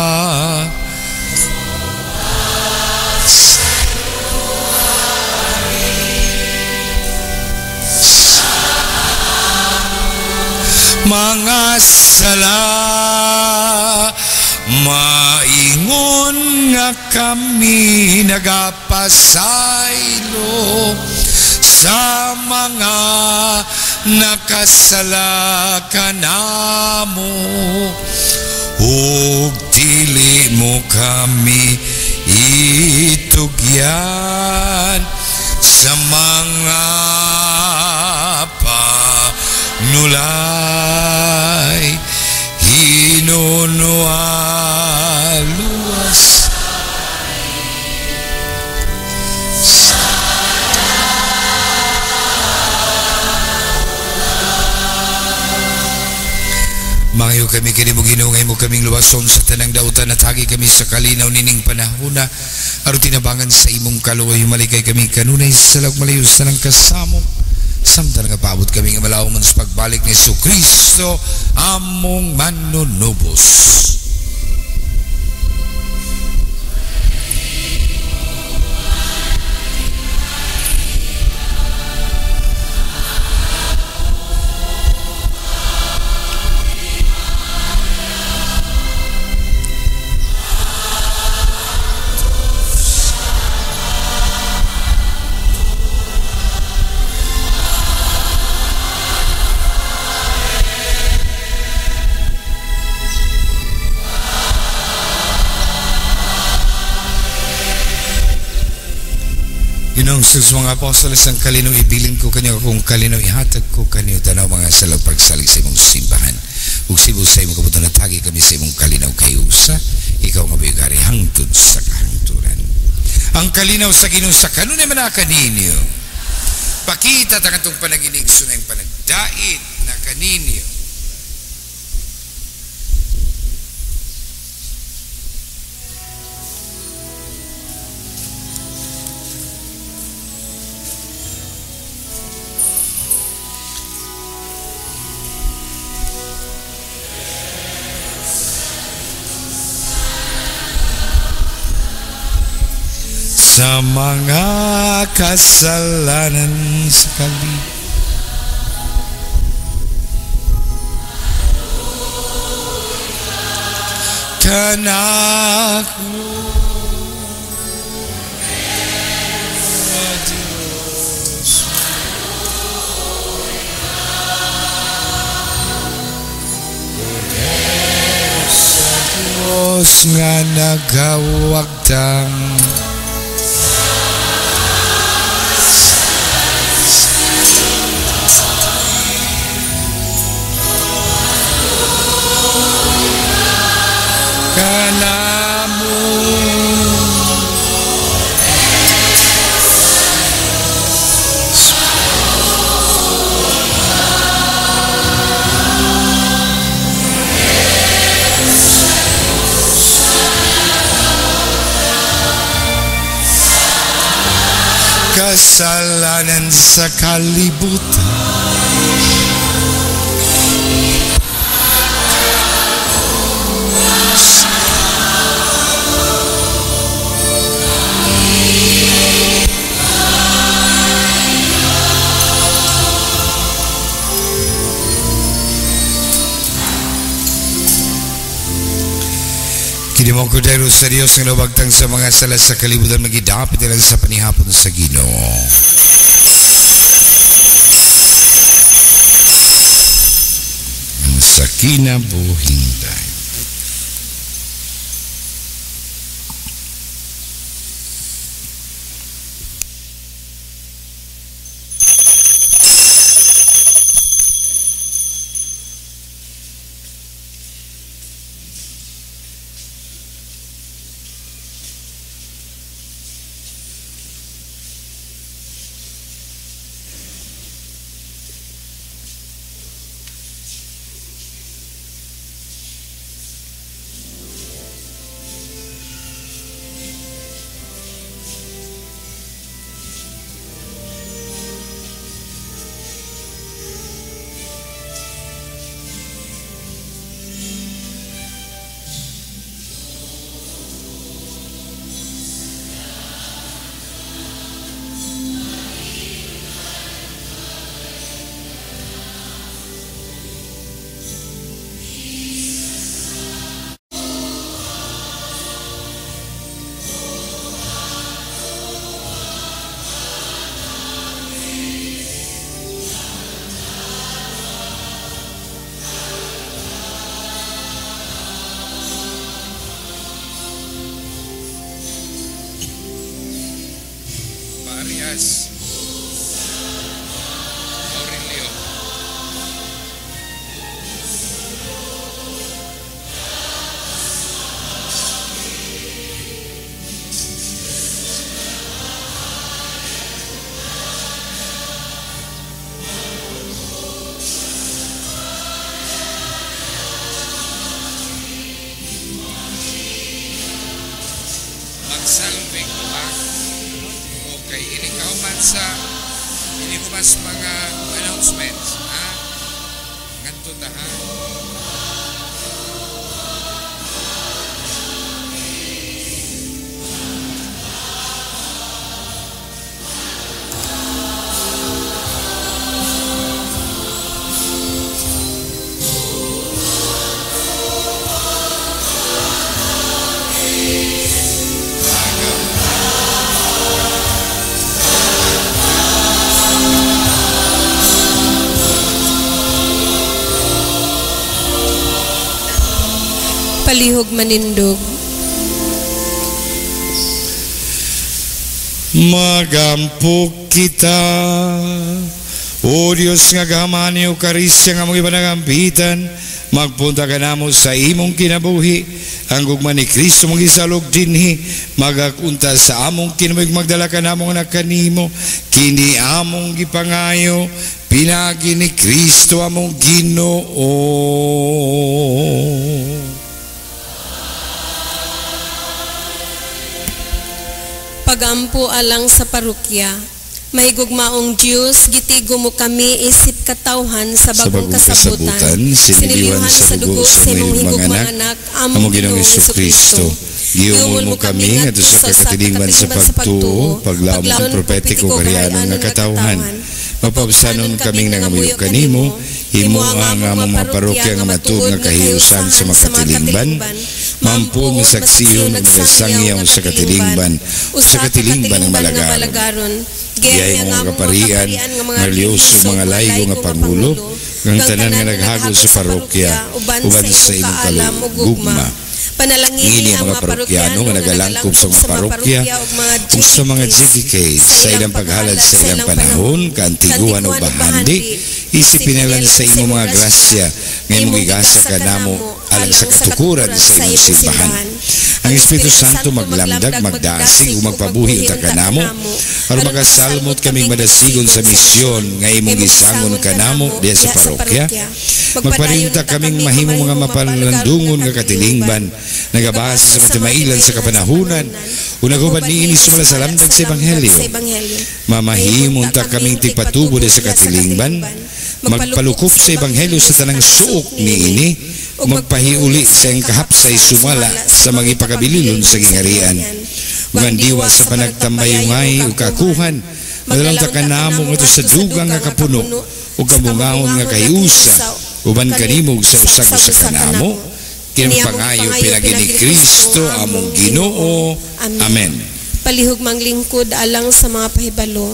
Mga sala maingon nga kami nagapasaylo sa mga nakasala kanamo, ug dili mo kami itugyan sa mga panulay. Hinunualuas Mangayo kami kini mo Ginoo, ngay mo kaming luwason sa tanang dautan at hagi kami sa kalinaw nining panahona aron tinabangan sa imong kaluoy. Malikay kami kanunay sa lag malayo sa nang kasamo samtang nga paabot kami nga malaw man sa pagbalik ni Jesucristo among manunubos. Ginong sus mga apostoles ang kalinaw ibilin ko kanyo kung kalinaw ihatag ko kanyo tanaw mga salag pagsalig sa imong simbahan. Ug sibu sa imong kabuton natagi kami sa imong kalinaw kay usa, ikaw nga bigari hangtod sa kahangturan. Ang kalinaw sa Ginoo sa kanunay manaka ninyo. Pakita ta katong panaginig sunay panagdait na kaninyo. Sa mga kasalanan sa kalib kanako Diyos sa Diyos nga nagawagtang kanamu kasalanan sa kalibutan Kinimong ko dahil sa Diyos ang nabagtang sa mga sala sa kalibutan magidapit lang sa panihapon sa Ginoo. Ang sakina buhintay. Arias Aurelio magsalving ba okay ini kauman sa ini ko mas mga announcements ha ngadto ta ha palihog manindog. Magampok kita. O Diyos nga gaman ni Eukarisya nga mga ibanagampitan, magpunta ka namo sa imong kinabuhi, ang gugma ni Kristo mong isalog dinhi, magakunta sa among kinabuhi, magdala ka namong anak kanimo, kini among gipangayo, pinagi ni Kristo among Ginoo. Pagampo alang sa parokya, mahigugmaong Diyos, gitigo mo kami isip katawhan sa bagong kasabutan, sinilihan sa dugo sa imong higugmang anak, among Ginoong Jesucristo. Giyumol mo kami nga sa katilingan sa pagtuo, paglaom ng propetiko karyanon nga katawhan. Mapabusanon kaming nangamuyo kanimo, himo ang among mga parokya nga matuog nga kahiusan sa makatilingban, mampu masaksiyon ug magasangyaw sa katilingban, sa katilingban ng malagaron. Giyay mga kaparian, nga liyoso mga laygo nga pangulo, ng tanan nga naghagol sa parokya, uban sa imong kalugugma. Panalangin ang mga parokyano nga nagalangkob sa mga parokya ug sa mga G K K sa ilang paghalad sa ilang panahon, kaantiguan o bahandi, isipinalan sa imong mga grasya nga imong igasa ka namo alang sa katukuran sa imong simbahan. Ang Espiritu Santo maglamdag, magdasig ug magpabuhi unta kanamo aron makasalmot kaming madasigon sa misyon nga imong gisangon kanamo diha sa parokya. Magparinta kaming mahimong mga mapalandungon nga katilingban, nagabasa sa matimailan sa kapanahunan, o nagubad niini sumala sa lamdag sa Ebanghelyo. Mamahimong ta kaming tigpatubo diha sa katilingban, magpalukop sa Ebanghelyo sa tanang suok niini, o magpahiuli sa iyang kahapsay sumala sa mga ipakabililon sa gingharian. Ugandiwa sa panagtambayungay o kakuhan, madalang ta kanamo nga sa dugang nga kapuno, o kabungahon nga kayusa, uban kanimo sa usag sa kanamo, kinampangayo pinagi ni Kristo among Ginoo. Amen. Palihog mang lingkod alang sa mga pahibalo.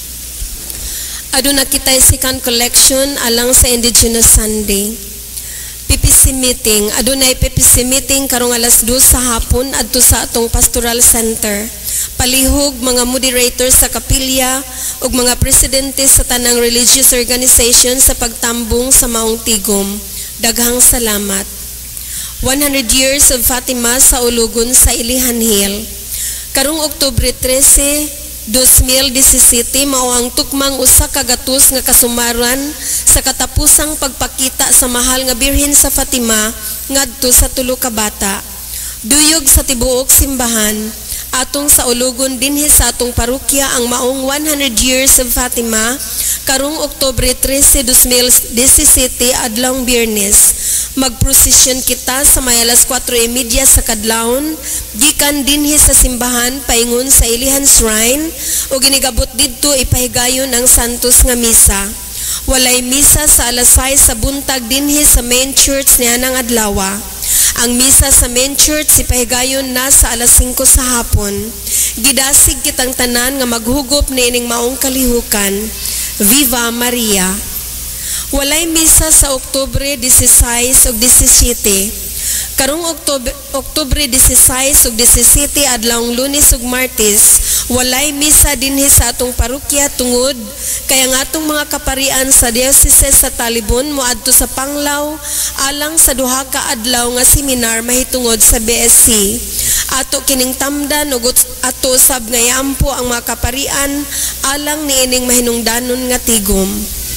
Aduna kitay second collection alang sa Indigenous Sunday. P P C meeting, adunay P P C meeting karong alas dos sa hapon adto sa atong Pastoral Center. Palihog mga moderators sa kapilya ug mga presidente sa tanang religious organization sa pagtambong sa maong tigom. Daghang salamat. one hundred years of Fatima sa ulugon sa Ilihan Hill. Karong Oktubre trese, dos mil disisiete mao ang tukmang usa ka gatos nga kasumaran sa katapusang pagpakita sa mahal nga Birhen sa Fatima ngadto sa tulo ka bata. Duyog sa tibuok simbahan atong sa ulugon dinhi sa atong parokya ang maong one hundred years of Fatima karong Oktubre trese, dos mil disisiete adlawng Biyernes. Magprosesyon kita sa may alas kwatro y media sa kadlawon gikan dinhi sa simbahan paingon sa Ilihan Shrine o ginigabot didto ipahigayon ang santos nga misa. Walay misa sa alas sais sa buntag dinhi sa main church nianang adlawa. Ang misa sa main church ipahigayon na sa alas singko sa hapon. Gidasig kitang tanan nga maghugop niining maong kalihukan. Viva Maria. Walay misa sa Oktubre dieciséis ug disisiete. Karong Oktubre, Oktubre dieciséis ug disisiete adlawng Lunes ug Martes, walay misa dinhi sa atong parokya tungod kay ang atong mga kaparian sa Diocese sa Talibon moadto sa Panglaw alang sa duha ka adlaw nga seminar mahitungod sa B S C. Ato kining tamdan ug ato usab nga iampo ang mga kaparian alang niining mahinungdanon nga tigom.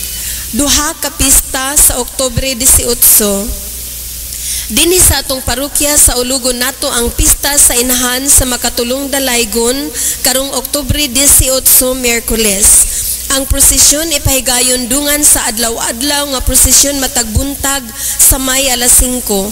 Duha ka pista sa Oktubre disiotso. Dinhi sa atong parokya sa ulugon nato ang pista sa inahan sa makatulong dalaygon karong Oktubre disiotso Miyerkules. Ang prosesyon ipahigayon dungan sa adlaw-adlaw nga prosesyon matag buntag sa may alas singko.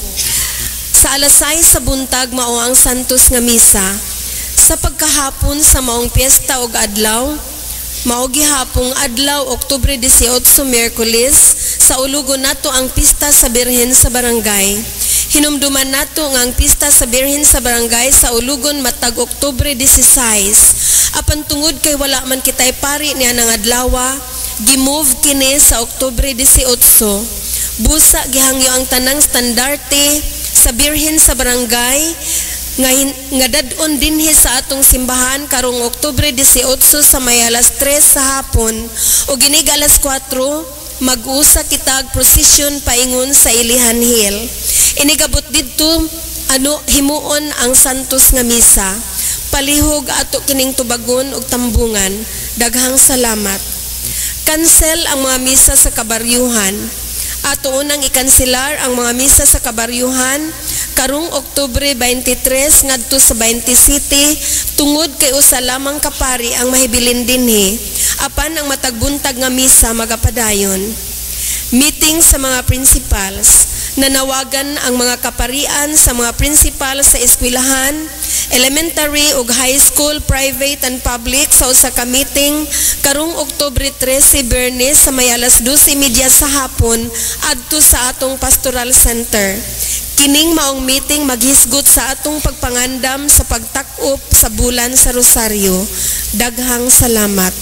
Sa alas sais sa buntag mao ang santos nga misa. Sa pagkahapon sa maong piyesta og adlaw, mao gihapong adlaw Oktubre disiotso Miyerkules sa ulugon nato ang pista sa Birhen sa barangay. Hinumduman nato nga ang pista sa Birhen sa barangay sa ulugon matag Oktubre disiséis. Apan tungod kay wala man kitay pari niya ng adlawa, gimove kini sa Oktubre disiotso. Busa gihangyo ang tanang standarte sa Birhen sa barangay nga, nga dadon dinhi sa atong simbahan karong Oktubre eighteen sa may alas tres sa hapon o ginig alas kwatro mag-usa kitag prosesyon paingon sa Ilihan Hill. Inigabot didto ano himuon ang santos nga misa. Palihog ato kining tubagon ug tambungan. Daghang salamat. Cancel ang mga misa sa kabaryuhan. Ato unang ikanselar ang mga misa sa kabaryuhan karong Oktubre twenty-three ngadto sa twenty-seven tungod kay usa lamang kapari ang mahibilin dinhi apan ang matagbuntag nga misa magapadayon. Meeting sa mga principals. Nanawagan ang mga kaparian sa mga principal sa eskwelahan, elementary ug high school, private and public sa usa ka meeting karong Oktubre thirteen Bernes sa may alas dos y media sa hapon adto sa atong pastoral center. Kining maong meeting maghisgot sa atong pagpangandam sa pagtak-op sa bulan sa Rosario. Daghang salamat.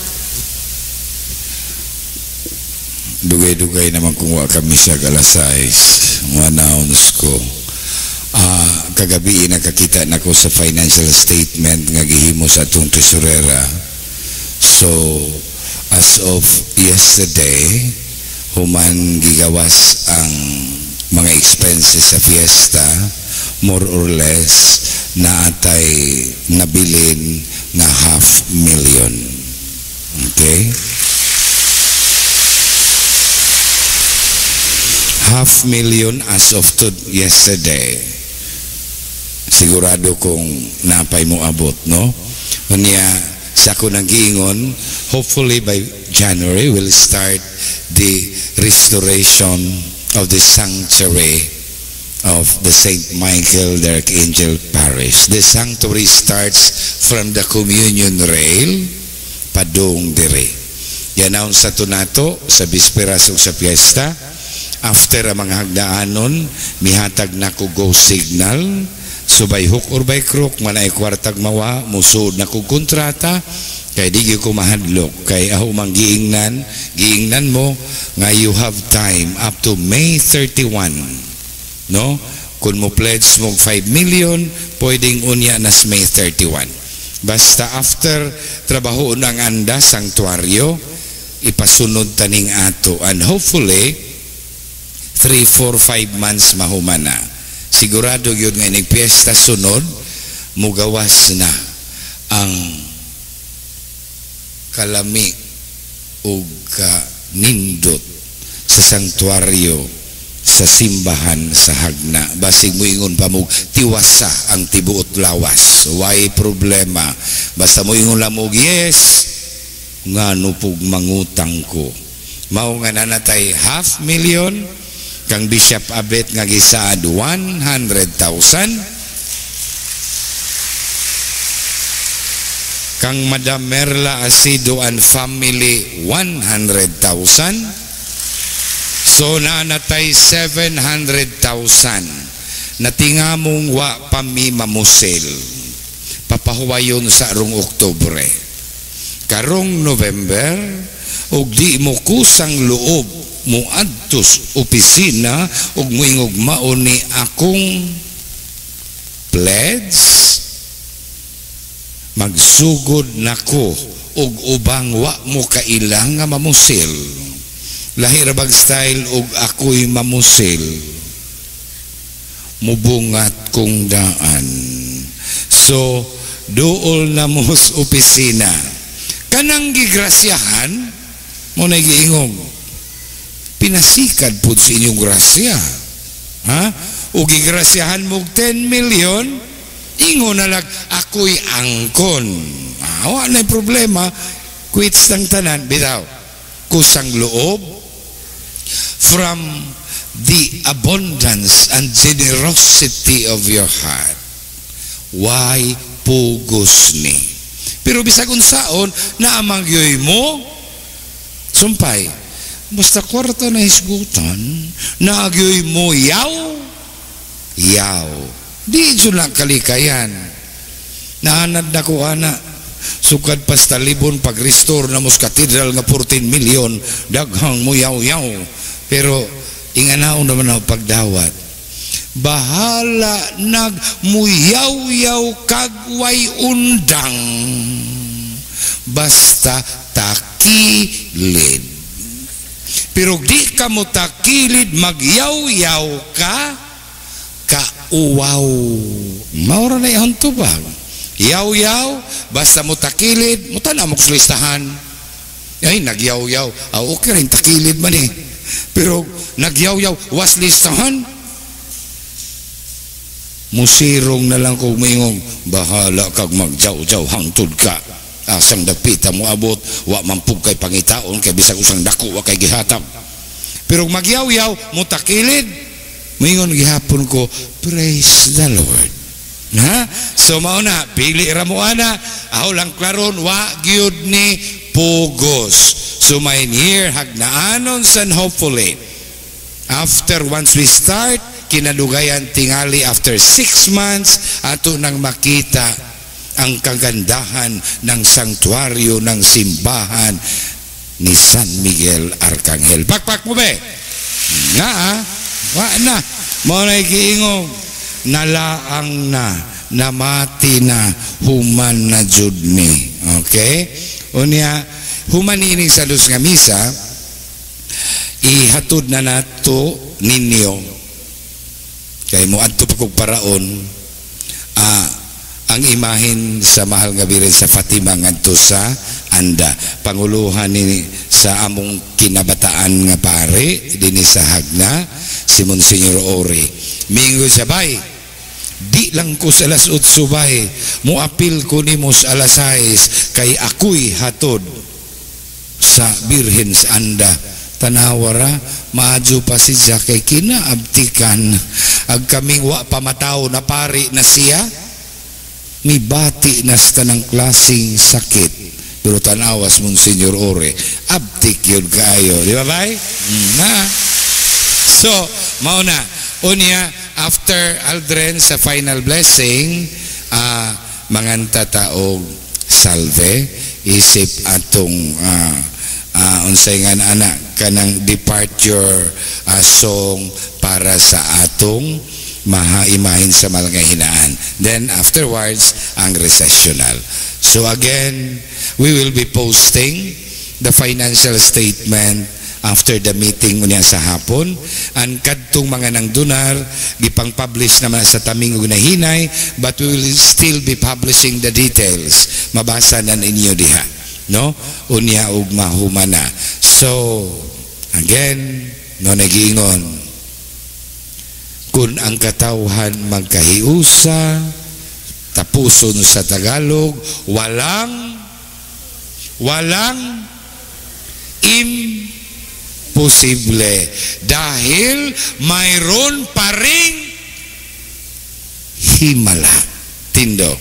Dugay-dugay naman kung wa kami sa alas sais. Announce ko. Uh, kagabi nakakita na ko sa financial statement nga gihimo sa atong tesorera. So, as of yesterday, human gigawas ang mga expenses sa fiesta, more or less na atay nabilin na half million. Okay? Half million as of to yesterday. Sigurado kung napay mo abot, no? Unya, sa ko nang giingon, hopefully by January, we'll start the restoration of the sanctuary of the Saint Michael the Archangel Parish. The sanctuary starts from the communion rail, padung dire. Yan sa tunato, sa bisperas o sa fiesta. After ang mga hagdaanon, mihatag na ko go signal. So by hook or by crook, manay kwartag mawa, musod na ko kontrata, kay di ko mahadlok. Kay aho mang giingnan, giingnan mo, nga you have time up to May thirty-first. No? Kung mo pledge mo five million, pwedeng unya nas May thirty-first. Basta after trabaho ng anda, sanktuaryo, ipasunod taning ato. And hopefully, three, four, five months mahumana. Sigurado yun nga nagpiesta sunod, mugawas na ang kalami o kanindot sa sanktuaryo sa simbahan sa hagna. Basig mo ingon pa mo tiwasa ang tibuot lawas. Why problema? Basta mo ingon lamog, yes, nga nupog mangutang ko. Mao nga nanatay half million, kang Bishop Abet nga gisaad one hundred thousand, kang Madam Merla Asido and family one hundred thousand, so nanatay seven hundred thousand na tingamong wa pami mamusel papahuwayon sa arong Oktubre. Karong November og di mo kusang loob mo adtos opisina ug moingog maon ni akong pledge, magsugod nako og ubang wa mo kailang nga mamusil. Lahi ra bag style og ako'y mamusil, mubungat kong daan. So duol na mo sa opisina kanang gigrasyahan mo na giingog, pinasikad po sa inyong grasya, ha? O gigrasyahan mo ten million, ingo na lang ako'y angkon. Ah, wala na problema, quits ng tanan, bitaw, kusang loob, from the abundance and generosity of your heart. Why pugos ni? Pero bisag unsaon na amangyoy mo, sumpay, basta kwarta na hisgutan, nagyoy mo yaw, yaw. Di dyan lang kalikayan. Naanad na ko, ana, sukad pasta libon pag-restore na mos katedral nga fourteen million, daghang mo yaw, yaw. Pero, inganaon naman ako pagdawat. bahala nagmuyaw-yaw kagway undang basta takilid. Pero di ka mo takilid, magyaw-yaw ka, kauwaw. Maura na yung tubag. Yaw-yaw, basta mo takilid, muta na mo kusulistahan. Ay, nagyaw-yaw. Ah, okay rin, takilid man eh. Pero nagyaw-yaw, was listahan. Musirong na lang kung mayong bahala kag magjaw-jaw, hangtod ka. Asang dapita mo abot, wa mampug kay pangitaon, kay bisag usang dako, wa kay gihatap. Pero magyaw-yaw, mo takilid, mayingon gihapon ko, praise the Lord. Ha? So mauna, pili ra mo ana, aho lang klaron, wa gyud ni pugos. So may year hagnaanon san hopefully. After once we start, kinadugayan tingali after six months, ato nang makita ang kagandahan ng sanktuaryo ng simbahan ni San Miguel Arcangel. Pakpak mo be? Nga ah, wa na. Mo na ikiingong, nalaang na, namati na, human na jud ni. Okay? Unya, human ining sa dos nga misa, ihatod na nato ninyo. Kay mo adto pa kog paraon, ah, ang imahin sa mahal nga birin sa Fatima ngadto sa Anda, panguluhan ni sa among kinabataan nga pare dinhi sa Hagna, si Monsignor Ore. Mingo sabay, di lang ko sa alas otso bay, mo apil ko nimo sa alas sais, kay ako'y hatod sa Birhen sa Anda. Tanawara, maadyo pa siya kay kinaabtikan, ag kaming wa pamataw na pari na siya, mibati na sa tanang klaseng sakit. Pero tanawas Monsignor Ore, abtik yun kayo. Di ba bay? Mm, na. So, mauna, unya, after Aldren sa final blessing, uh, manganta taog salve, isip atong uh, uh, unsay nga anak kanang departure uh, song para sa atong mahaimahin sa malagahinaan. Then afterwards, ang recessional. So again, we will be posting the financial statement after the meeting unya sa hapon. Ang kadtong mga nangdunar, gipang-publish naman sa taming ug nahinay, but we will still be publishing the details. Mabasa na ninyo diha, no? Unya ug mahumana. So again, no nagiingon, kung ang katawhan magkahiusa, tapuson sa Tagalog, walang walang imposible dahil mayroon pa ring himala. Tindog.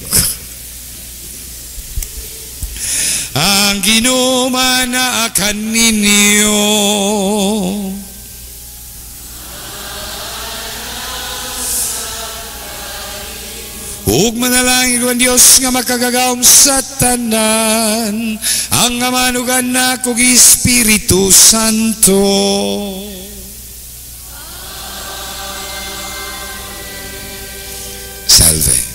Ang ginumanaakan ninyo ug manalangin ko ang Diyos nga makagagawom sa tanan, ang amanugan na kog Espiritu Santo. Salve.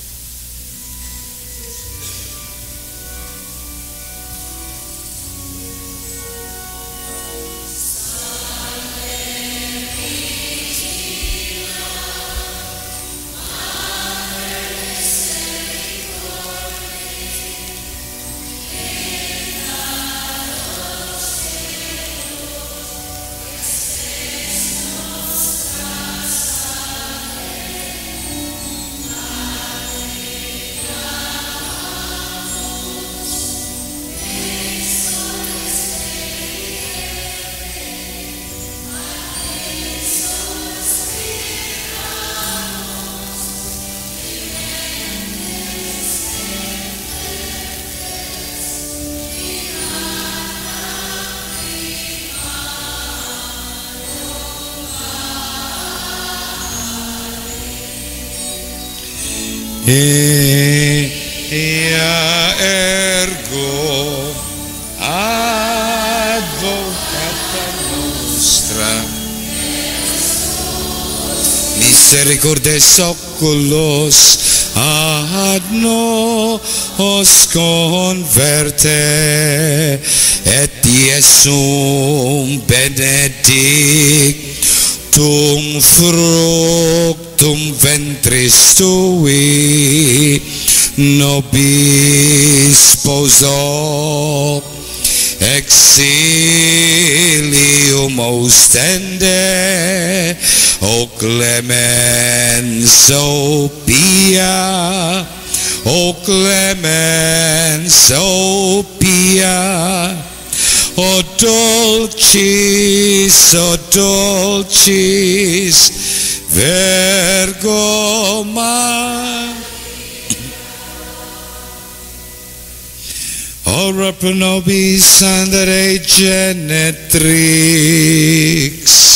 Ea ergo advocata nostra, misericordes oculos ad nos converte, et Iesum benedictum fructum ventris tui, nobis sposo exilium ostende, o clemens, o pia, o clemens, o pia, o dulcis, o dulcis, Virgo Maria. Ora pro nobis andere genetrix.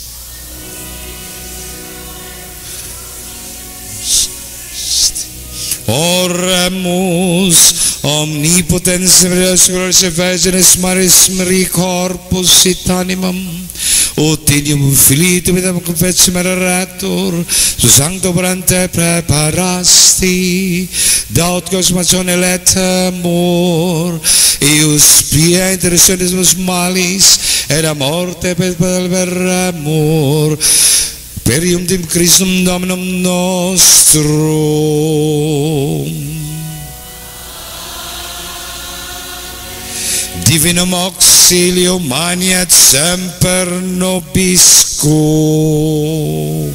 Oremus omnipotens Deus Virginis Maris Maria corpus et animam Otinium filitum et confessum erator, su sancto brante preparasti, daut consummatione letemur, eius pia interessionismus malis, et a morte perveremur, perium dim Christum Dominum nostrum. Divinum auxilium maniat semper nobiscum.